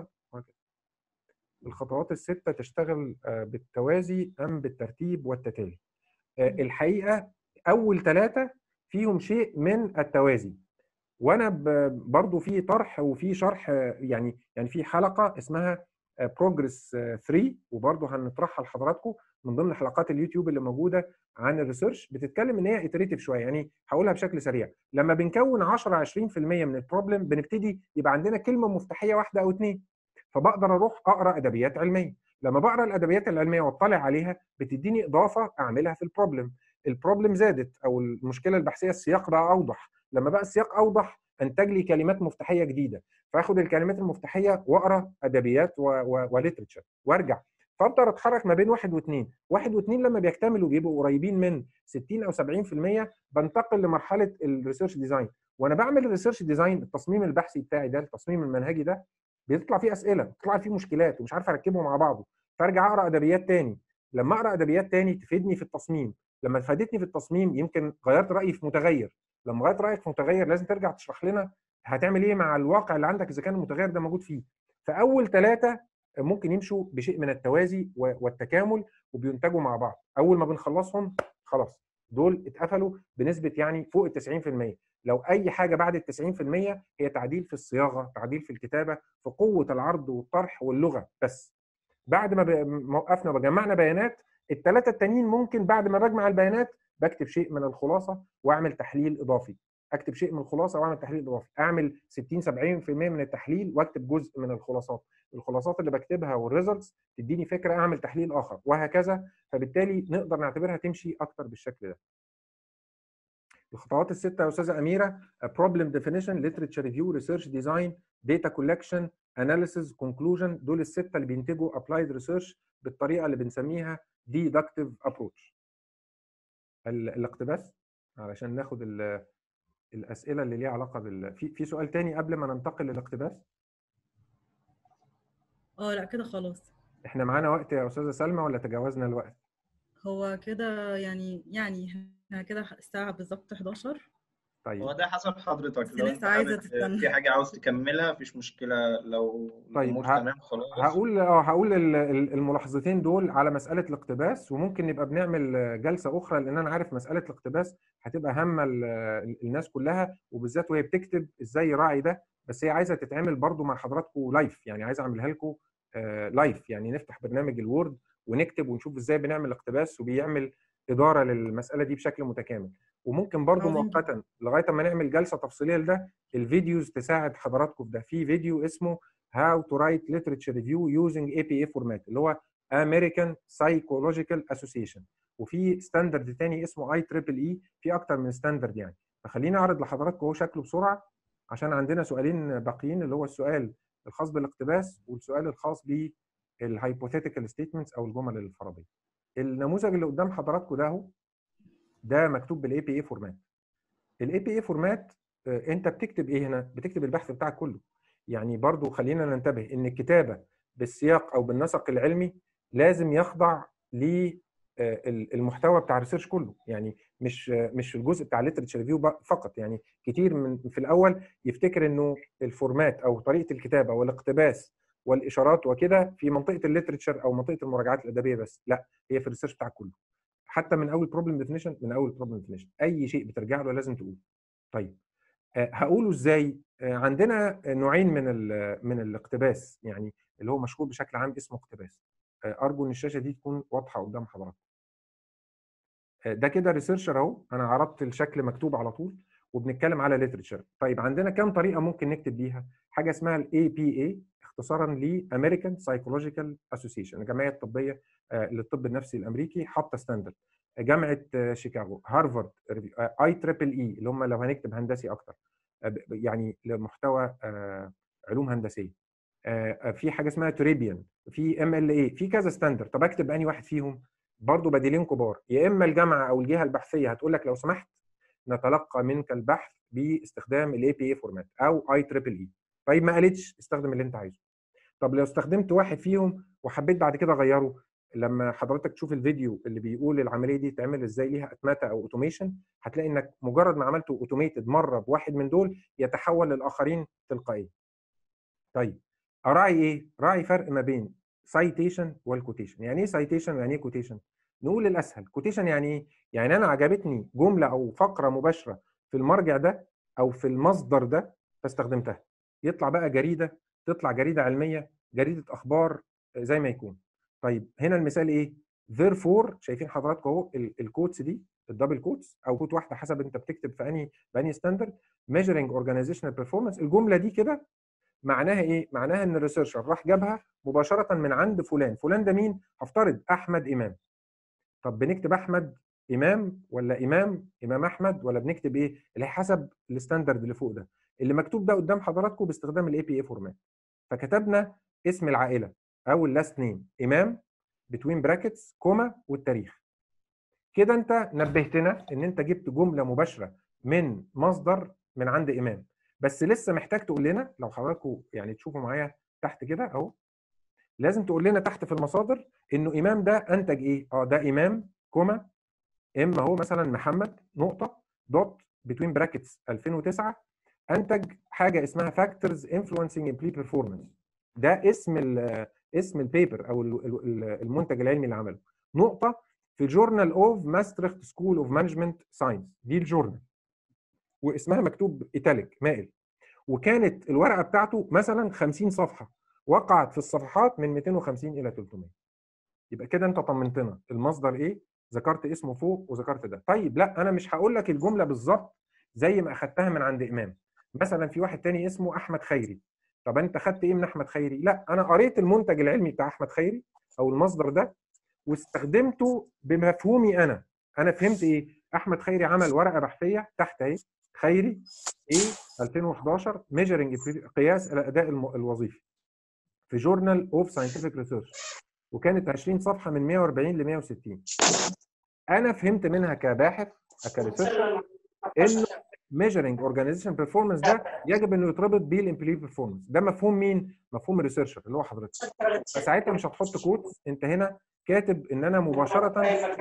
الخطوات السته تشتغل بالتوازي ام بالترتيب والتتالي؟ الحقيقه اول ثلاثه فيهم شيء من التوازي، وانا برضو في طرح وفي شرح، يعني في حلقه اسمها بروجرس 3 وبرضو هنطرحها لحضراتكم، من ضمن حلقات اليوتيوب اللي موجوده عن الريسيرش بتتكلم ان هي ايتريتيف شويه. يعني هقولها بشكل سريع. لما بنكون 10 20% من البروبلم بنبتدي يبقى عندنا كلمه مفتاحيه واحده او اثنين، فبقدر اروح اقرا ادبيات علميه. لما بقرا الادبيات العلميه واطلع عليها بتديني اضافه اعملها في البروبلم. البروبلم زادت او المشكله البحثيه السياق بقى اوضح. لما بقى السياق اوضح انتج لي كلمات مفتاحيه جديده، فاخد الكلمات المفتاحيه واقرا ادبيات وليترشر وارجع. فافضل اتحرك ما بين واحد واثنين. واحد واثنين لما بيكتملوا بيبقوا قريبين من 60 او 70% بنتقل لمرحله الريسيرش ديزاين. وانا بعمل الريسيرش ديزاين التصميم البحثي بتاعي ده، التصميم المنهجي ده، بيطلع فيه اسئله، بيطلع فيه مشكلات ومش عارف اركبه مع بعضه، فارجع اقرا ادبيات تاني. لما اقرا ادبيات تاني تفيدني في التصميم. لما فادتني في التصميم يمكن غيرت رايي في متغير. لما غيرت رايك في متغير لازم ترجع تشرح لنا هتعمل ايه مع الواقع اللي عندك اذا كان المتغير ده موجود فيه. فاول ثلاثه ممكن يمشوا بشيء من التوازي والتكامل وبينتجوا مع بعض. اول ما بنخلصهم خلاص دول اتقفلوا بنسبه يعني فوق ال 90%. لو اي حاجه بعد ال 90% هي تعديل في الصياغه، تعديل في الكتابه، في قوه العرض والطرح واللغه بس. بعد ما وقفنا وجمعنا بيانات، الثلاثه التانيين ممكن بعد ما بجمع البيانات بكتب شيء من الخلاصه واعمل تحليل اضافي. اكتب شيء من الخلاصه واعمل تحليل اضافي، اعمل 60 70% من التحليل واكتب جزء من الخلاصات. الخلاصات اللي بكتبها والريزلتس تديني فكره اعمل تحليل اخر وهكذا. فبالتالي نقدر نعتبرها تمشي اكتر بالشكل ده. الخطوات السته يا استاذه اميره: problem definition, literature review, research design, data collection, analysis, conclusion. دول السته اللي بينتجوا applied research بالطريقه اللي بنسميها deductive approach. الاقتباس علشان ناخد الاسئله اللي ليها علاقه في سؤال تاني قبل ما ننتقل للاقتباس؟ لا كده خلاص. احنا معانا وقت يا استاذه سلمى ولا تجاوزنا الوقت؟ هو كده يعني احنا كده الساعة بالظبط 11. طيب هو ده حسب حضرتك، بس لو الناس انت عايزة حابب تستنى. في حاجه عاوز تكملها مفيش مشكله، لو طيب الامور تمام خلاص. هقول الملاحظتين دول على مساله الاقتباس، وممكن نبقى بنعمل جلسه اخرى لان انا عارف مساله الاقتباس هتبقى هامه الناس كلها، وبالذات وهي بتكتب ازاي يراعي ده. بس هي عايزه تتعمل برضو مع حضراتكم لايف، يعني عايز اعملها لكم لايف، يعني نفتح برنامج الوورد ونكتب ونشوف ازاي بنعمل اقتباس وبيعمل اداره للمساله دي بشكل متكامل. وممكن برضو مؤقتا لغايه ما نعمل جلسه تفصيليه لده الفيديوز تساعد حضراتكم في ده. في فيديو اسمه How to write literature review using APA format اللي هو American Psychological Association، وفي ستاندرد تاني اسمه IEEE. في اكتر من ستاندرد يعني. فخليني اعرض لحضراتكم هو شكله بسرعه عشان عندنا سؤالين باقيين، اللي هو السؤال الخاص بالاقتباس والسؤال الخاص بالهايبوثيتيكال ستيتمنتس او الجمل الفرضيه. النموذج اللي قدام حضراتكم ده اهو، ده مكتوب بالاي بي اي فورمات. الاي بي اي فورمات انت بتكتب ايه هنا؟ بتكتب البحث بتاعك كله. يعني برضو خلينا ننتبه ان الكتابه بالسياق او بالنسق العلمي لازم يخضع للمحتوى بتاع الريسيرش كله. يعني مش الجزء بتاع الليترشر ريفيو فقط. يعني كتير من في الاول يفتكر انه الفورمات او طريقه الكتابه والاقتباس والاشارات وكده في منطقه الليترشر او منطقه المراجعات الادبيه بس. لا، هي في الريسيرش بتاعك كله، حتى من اول بروبلم ديفينيشن. من اول بروبلم ديفينيشن اي شيء بترجع له لازم تقول. طيب هقوله ازاي؟ عندنا نوعين من الاقتباس، يعني اللي هو مشهور بشكل عام اسمه اقتباس. ارجو ان الشاشه دي تكون واضحه قدام حضراتكم. ده كده ريسيرشر اهو، انا عرضت الشكل مكتوب على طول وبنتكلم على ليترشر. طيب عندنا كام طريقه ممكن نكتب بيها؟ حاجه اسمها الاي بي اي، اختصارا لامريكان سايكولوجيكال اسوسيشن، الجمعيه الطبيه للطب النفسي الامريكي، حاطه ستاندرد. جامعه شيكاغو، هارفارد، IEEE اللي هم لو هنكتب هندسي اكتر يعني لمحتوى علوم هندسيه. في حاجه اسمها توريبيان، في MLA، في كذا ستاندرد. طب اكتب انهي واحد فيهم؟ برضه بديلين كبار. يا اما الجامعه او الجهه البحثيه هتقول لك لو سمحت نتلقى منك البحث باستخدام الاي بي اي فورمات او IEEE. طيب ما قالتش، استخدم اللي انت عايزه. طب لو استخدمت واحد فيهم وحبيت بعد كده اغيره، لما حضرتك تشوف الفيديو اللي بيقول العمليه دي تعمل ازاي ليها اتمته او اوتوميشن، هتلاقي انك مجرد ما عملته اوتوميتد مره بواحد من دول يتحول للاخرين تلقائيا. طيب اراعي ايه؟ راعي فرق ما بين سايتيشن والكوتيشن. يعني ايه سايتيشن ويعني ايه كوتيشن؟ نقول الاسهل. كوتيشن يعني ايه؟ يعني انا عجبتني جمله او فقره مباشره في المرجع ده او في المصدر ده فاستخدمتها. يطلع بقى جريده، تطلع جريده علميه، جريده اخبار، زي ما يكون. طيب هنا المثال ايه؟ therefore شايفين حضراتكم اهو الكوتس دي الدبل كوتس او كوت واحده حسب انت بتكتب في انهي ستاندرد. measuring organizational performance، الجمله دي كده معناها ايه؟ معناها ان الريسيرشر راح جابها مباشره من عند فلان. فلان ده مين؟ هفترض احمد امام. طب بنكتب احمد امام ولا امام احمد، ولا بنكتب ايه؟ اللي حسب الستاندرد اللي فوق ده اللي مكتوب ده قدام حضراتكم باستخدام الاي بي اي فورمات. فكتبنا اسم العائله او اللاست نيم امام بتوين براكتس كوما والتاريخ. كده انت نبهتنا ان انت جبت جمله مباشره من مصدر من عند امام، بس لسه محتاج تقول لنا لو حضراتكم يعني تشوفوا معايا تحت كده اهو، لازم تقول لنا تحت في المصادر انه امام ده انتج ايه؟ ده امام كوما ام اهو مثلا محمد نقطه دوت بتوين براكتس 2009 انتج حاجه اسمها فاكتورز انفلونسنج امبلوي بيرفورمانس. ده اسم البيبر او المنتج العلمي اللي عمله، نقطه في جورنال اوف ماستريخت سكول اوف مانجمنت ساينس، دي الجورنال واسمها مكتوب ايتاليك مائل، وكانت الورقه بتاعته مثلا 50 صفحه، وقعت في الصفحات من 250 الى 300. يبقى كده انت طمنتنا المصدر ايه، ذكرت اسمه فوق وذكرت ده. طيب لا انا مش هقول لك الجمله بالظبط زي ما اخدتها من عند امام. مثلا في واحد تاني اسمه احمد خيري، طب انت خدت ايه من احمد خيري؟ لا انا قريت المنتج العلمي بتاع احمد خيري او المصدر ده واستخدمته بمفهومي انا فهمت ايه؟ احمد خيري عمل ورقه بحثيه تحت اهي خيري ايه 2011 ميجرنج قياس الاداء الوظيفي في جورنال اوف ساينتفك ريسيرش، وكانت 20 صفحه من 140 ل 160. انا فهمت منها كباحث كريسيرشر انه ميجرنج اورجانيزيشن بيرفورمانس ده يجب انه يتربط بالامبلوي بيرفورمانس. ده مفهوم مين؟ مفهوم الريسيرشر اللي هو حضرتك. فساعتها مش هتحط كوت، انت هنا كاتب ان انا مباشره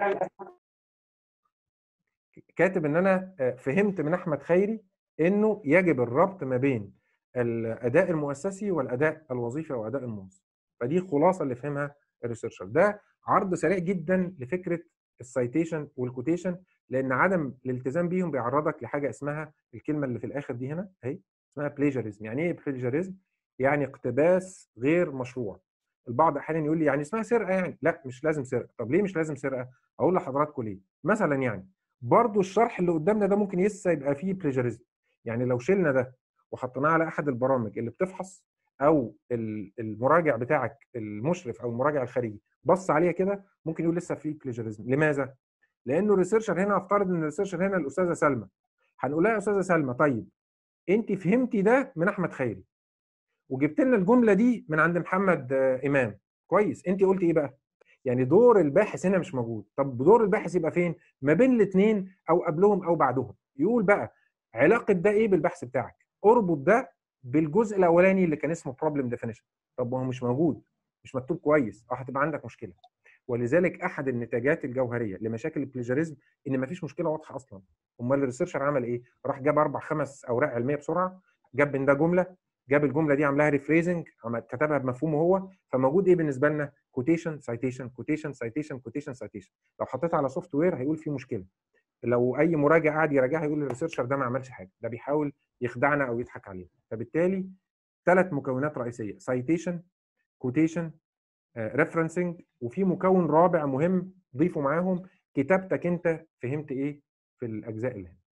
كاتب ان انا فهمت من احمد خيري انه يجب الربط ما بين الاداء المؤسسي والاداء الوظيفي او اداء الموظف. فدي خلاصه اللي فهمها الريسيرشر. ده عرض سريع جدا لفكره السايتيشن والكوتيشن، لان عدم الالتزام بيهم بيعرضك لحاجه اسمها الكلمه اللي في الاخر دي هنا اهي اسمها بليجريزم. يعني ايه بليجريزم؟ يعني اقتباس غير مشروع. البعض احيانا يقول لي يعني اسمها سرقه، يعني لا مش لازم سرقه. طب ليه مش لازم سرقه؟ اقول لحضراتكم ليه. مثلا يعني برضو الشرح اللي قدامنا ده ممكن لسه يبقى فيه بليجريزم. يعني لو شلنا ده وحطيناه على احد البرامج اللي بتفحص، او المراجع بتاعك المشرف او المراجع الخارجي بص عليها كده ممكن يقول لسه فيه بليجريزم. لماذا؟ لانه الريسيرشر هنا، افترض ان الريسيرشر هنا الاستاذه سلمى، هنقول لها يا استاذه سلمى طيب انت فهمتي ده من احمد خيري وجبت لنا الجمله دي من عند محمد امام، كويس، انت قلتي ايه بقى؟ يعني دور الباحث هنا مش موجود. طب دور الباحث يبقى فين؟ ما بين الاثنين او قبلهم او بعدهم. يقول بقى علاقه ده ايه بالبحث بتاعك؟ اربط ده بالجزء الاولاني اللي كان اسمه بروبلم ديفينيشن. طب ما هو مش موجود، مش مكتوب كويس، هتبقى عندك مشكله. ولذلك احد النتاجات الجوهريه لمشاكل البليجريزم ان مفيش مشكله واضحه اصلا. امال الريسيرشر عمل ايه؟ راح جاب 4 5 اوراق علميه بسرعه، جاب من ده جمله، جاب الجمله دي عملها ريفريزنج، كتبها بمفهومه هو، فموجود ايه بالنسبه لنا؟ كوتيشن سايتيشن كوتيشن سايتيشن كوتيشن سايتيشن. لو حطيتها على سوفت وير هيقول في مشكله. لو اي مراجع قاعد يراجعها يقول الريسيرشر ده ما عملش حاجه، ده بيحاول يخدعنا او يضحك علينا. فبالتالي 3 مكونات رئيسيه: سايتيشن، كوتيشن، ريفرنسنج، وفي مكون رابع مهم ضيفه معاهم، كتابتك انت فهمت ايه في الاجزاء اللي هنا.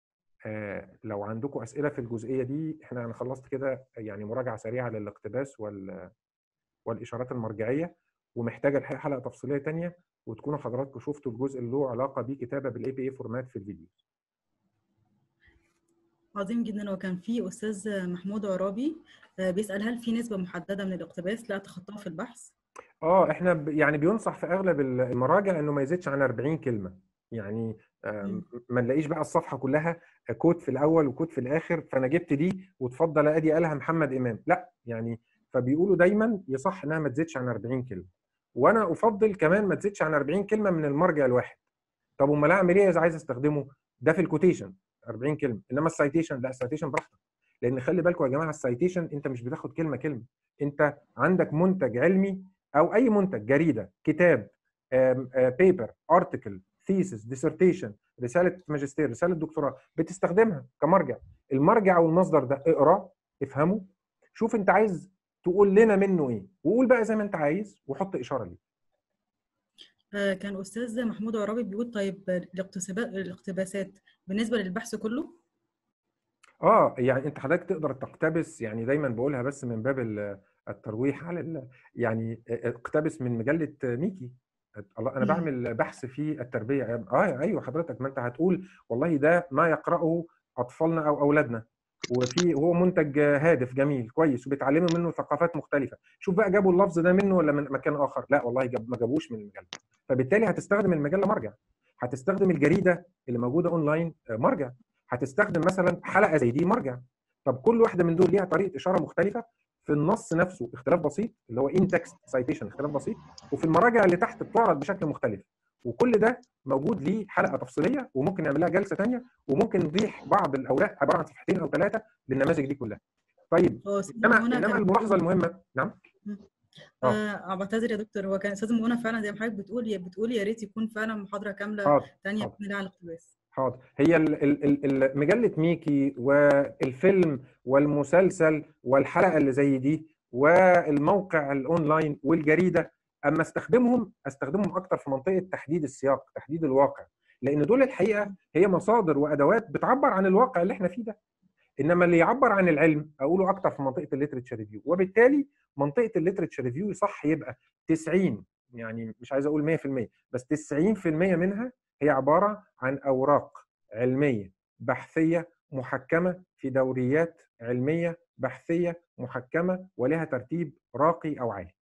لو عندكم اسئله في الجزئيه دي انا خلصت كده يعني مراجعه سريعه للاقتباس والاشارات المرجعيه، ومحتاجه الحقيقه حلقه تفصيليه ثانيه وتكونوا حضراتكم شفتوا الجزء اللي له علاقه بكتابه بالاي بي اي فورمات في الفيديو. عظيم جدا. وكان في استاذ محمود عرابي بيسال هل في نسبه محدده من الاقتباس لا تخطاها في البحث؟ احنا يعني بينصح في اغلب المراجع انه ما يزيدش عن 40 كلمه. يعني ما نلاقيش بقى الصفحه كلها كود في الاول وكود في الاخر، فانا جبت دي واتفضل ادي قالها محمد امام، لا يعني. فبيقولوا دايما يصح انها ما تزيدش عن 40 كلمه، وانا افضل كمان ما تزيدش عن 40 كلمه من المرجع الواحد. طب امال اعمل ايه اذا عايز استخدمه؟ ده في الكوتيشن 40 كلمه، انما السايتيشن لا، السايتيشن براحتك. لان خلي بالكم يا جماعه، السايتيشن انت مش بتاخد كلمه كلمه، انت عندك منتج علمي او اي منتج، جريده، كتاب، بيبر، ارتكل، ثيسس، ديسرتيشن، رساله ماجستير، رساله دكتوراه، بتستخدمها كمرجع. المرجع او المصدر ده اقراه، افهمه، شوف انت عايز تقول لنا منه ايه، وقول بقى زي ما انت عايز وحط اشاره ليه. كان أستاذ محمود عرابي بيقول طيب الاقتباسات بالنسبة للبحث كله. يعني انت حضرتك تقدر تقتبس، يعني دايما بقولها بس من باب الترويح على يعني اقتبس من مجله ميكي. الله، انا بعمل بحث في التربيه. ايوه حضرتك، ما انت هتقول والله ده ما يقراه اطفالنا او اولادنا، وهو منتج هادف جميل كويس وبيتعلموا منه ثقافات مختلفه. شوف بقى جابوا اللفظ ده منه ولا من مكان اخر؟ لا والله ما جابوش من المجله. فبالتالي هتستخدم المجله مرجع، هتستخدم الجريده اللي موجوده اونلاين مرجع، هتستخدم مثلا حلقه زي دي مرجع. طب كل واحده من دول ليها طريقه اشاره مختلفه، في النص نفسه اختلاف بسيط اللي هو ان تكست سايتيشن اختلاف بسيط، وفي المراجع اللي تحت بتعرض بشكل مختلف. وكل ده موجود ليه حلقه تفصيليه، وممكن نعمل لها جلسه ثانيه، وممكن نضيف بعض الاوراق عباره عن صفحتين او ثلاثه للنماذج دي كلها. طيب انما الملاحظه المهمه. نعم. بعتذر يا دكتور، هو كان استاذ منى فعلا زي ما حضرتك بتقول يا ريت يكون فعلا محاضره كامله ثانيه بناء على الاقتباس. حاضر. هي مجله ميكي والفيلم والمسلسل والحلقه اللي زي دي والموقع الاونلاين والجريده، اما استخدمهم اكتر في منطقه تحديد السياق، تحديد الواقع، لان دول الحقيقه هي مصادر وادوات بتعبر عن الواقع اللي احنا فيه ده. انما اللي يعبر عن العلم اقوله اكتر في منطقه الليتريتشر ريفيو. وبالتالي منطقه الليتريتشر ريفيو صح يبقى 90، يعني مش عايز اقول 100%، بس 90% منها هي عباره عن اوراق علميه بحثيه محكمه في دوريات علميه بحثيه محكمه ولها ترتيب راقي او عالي.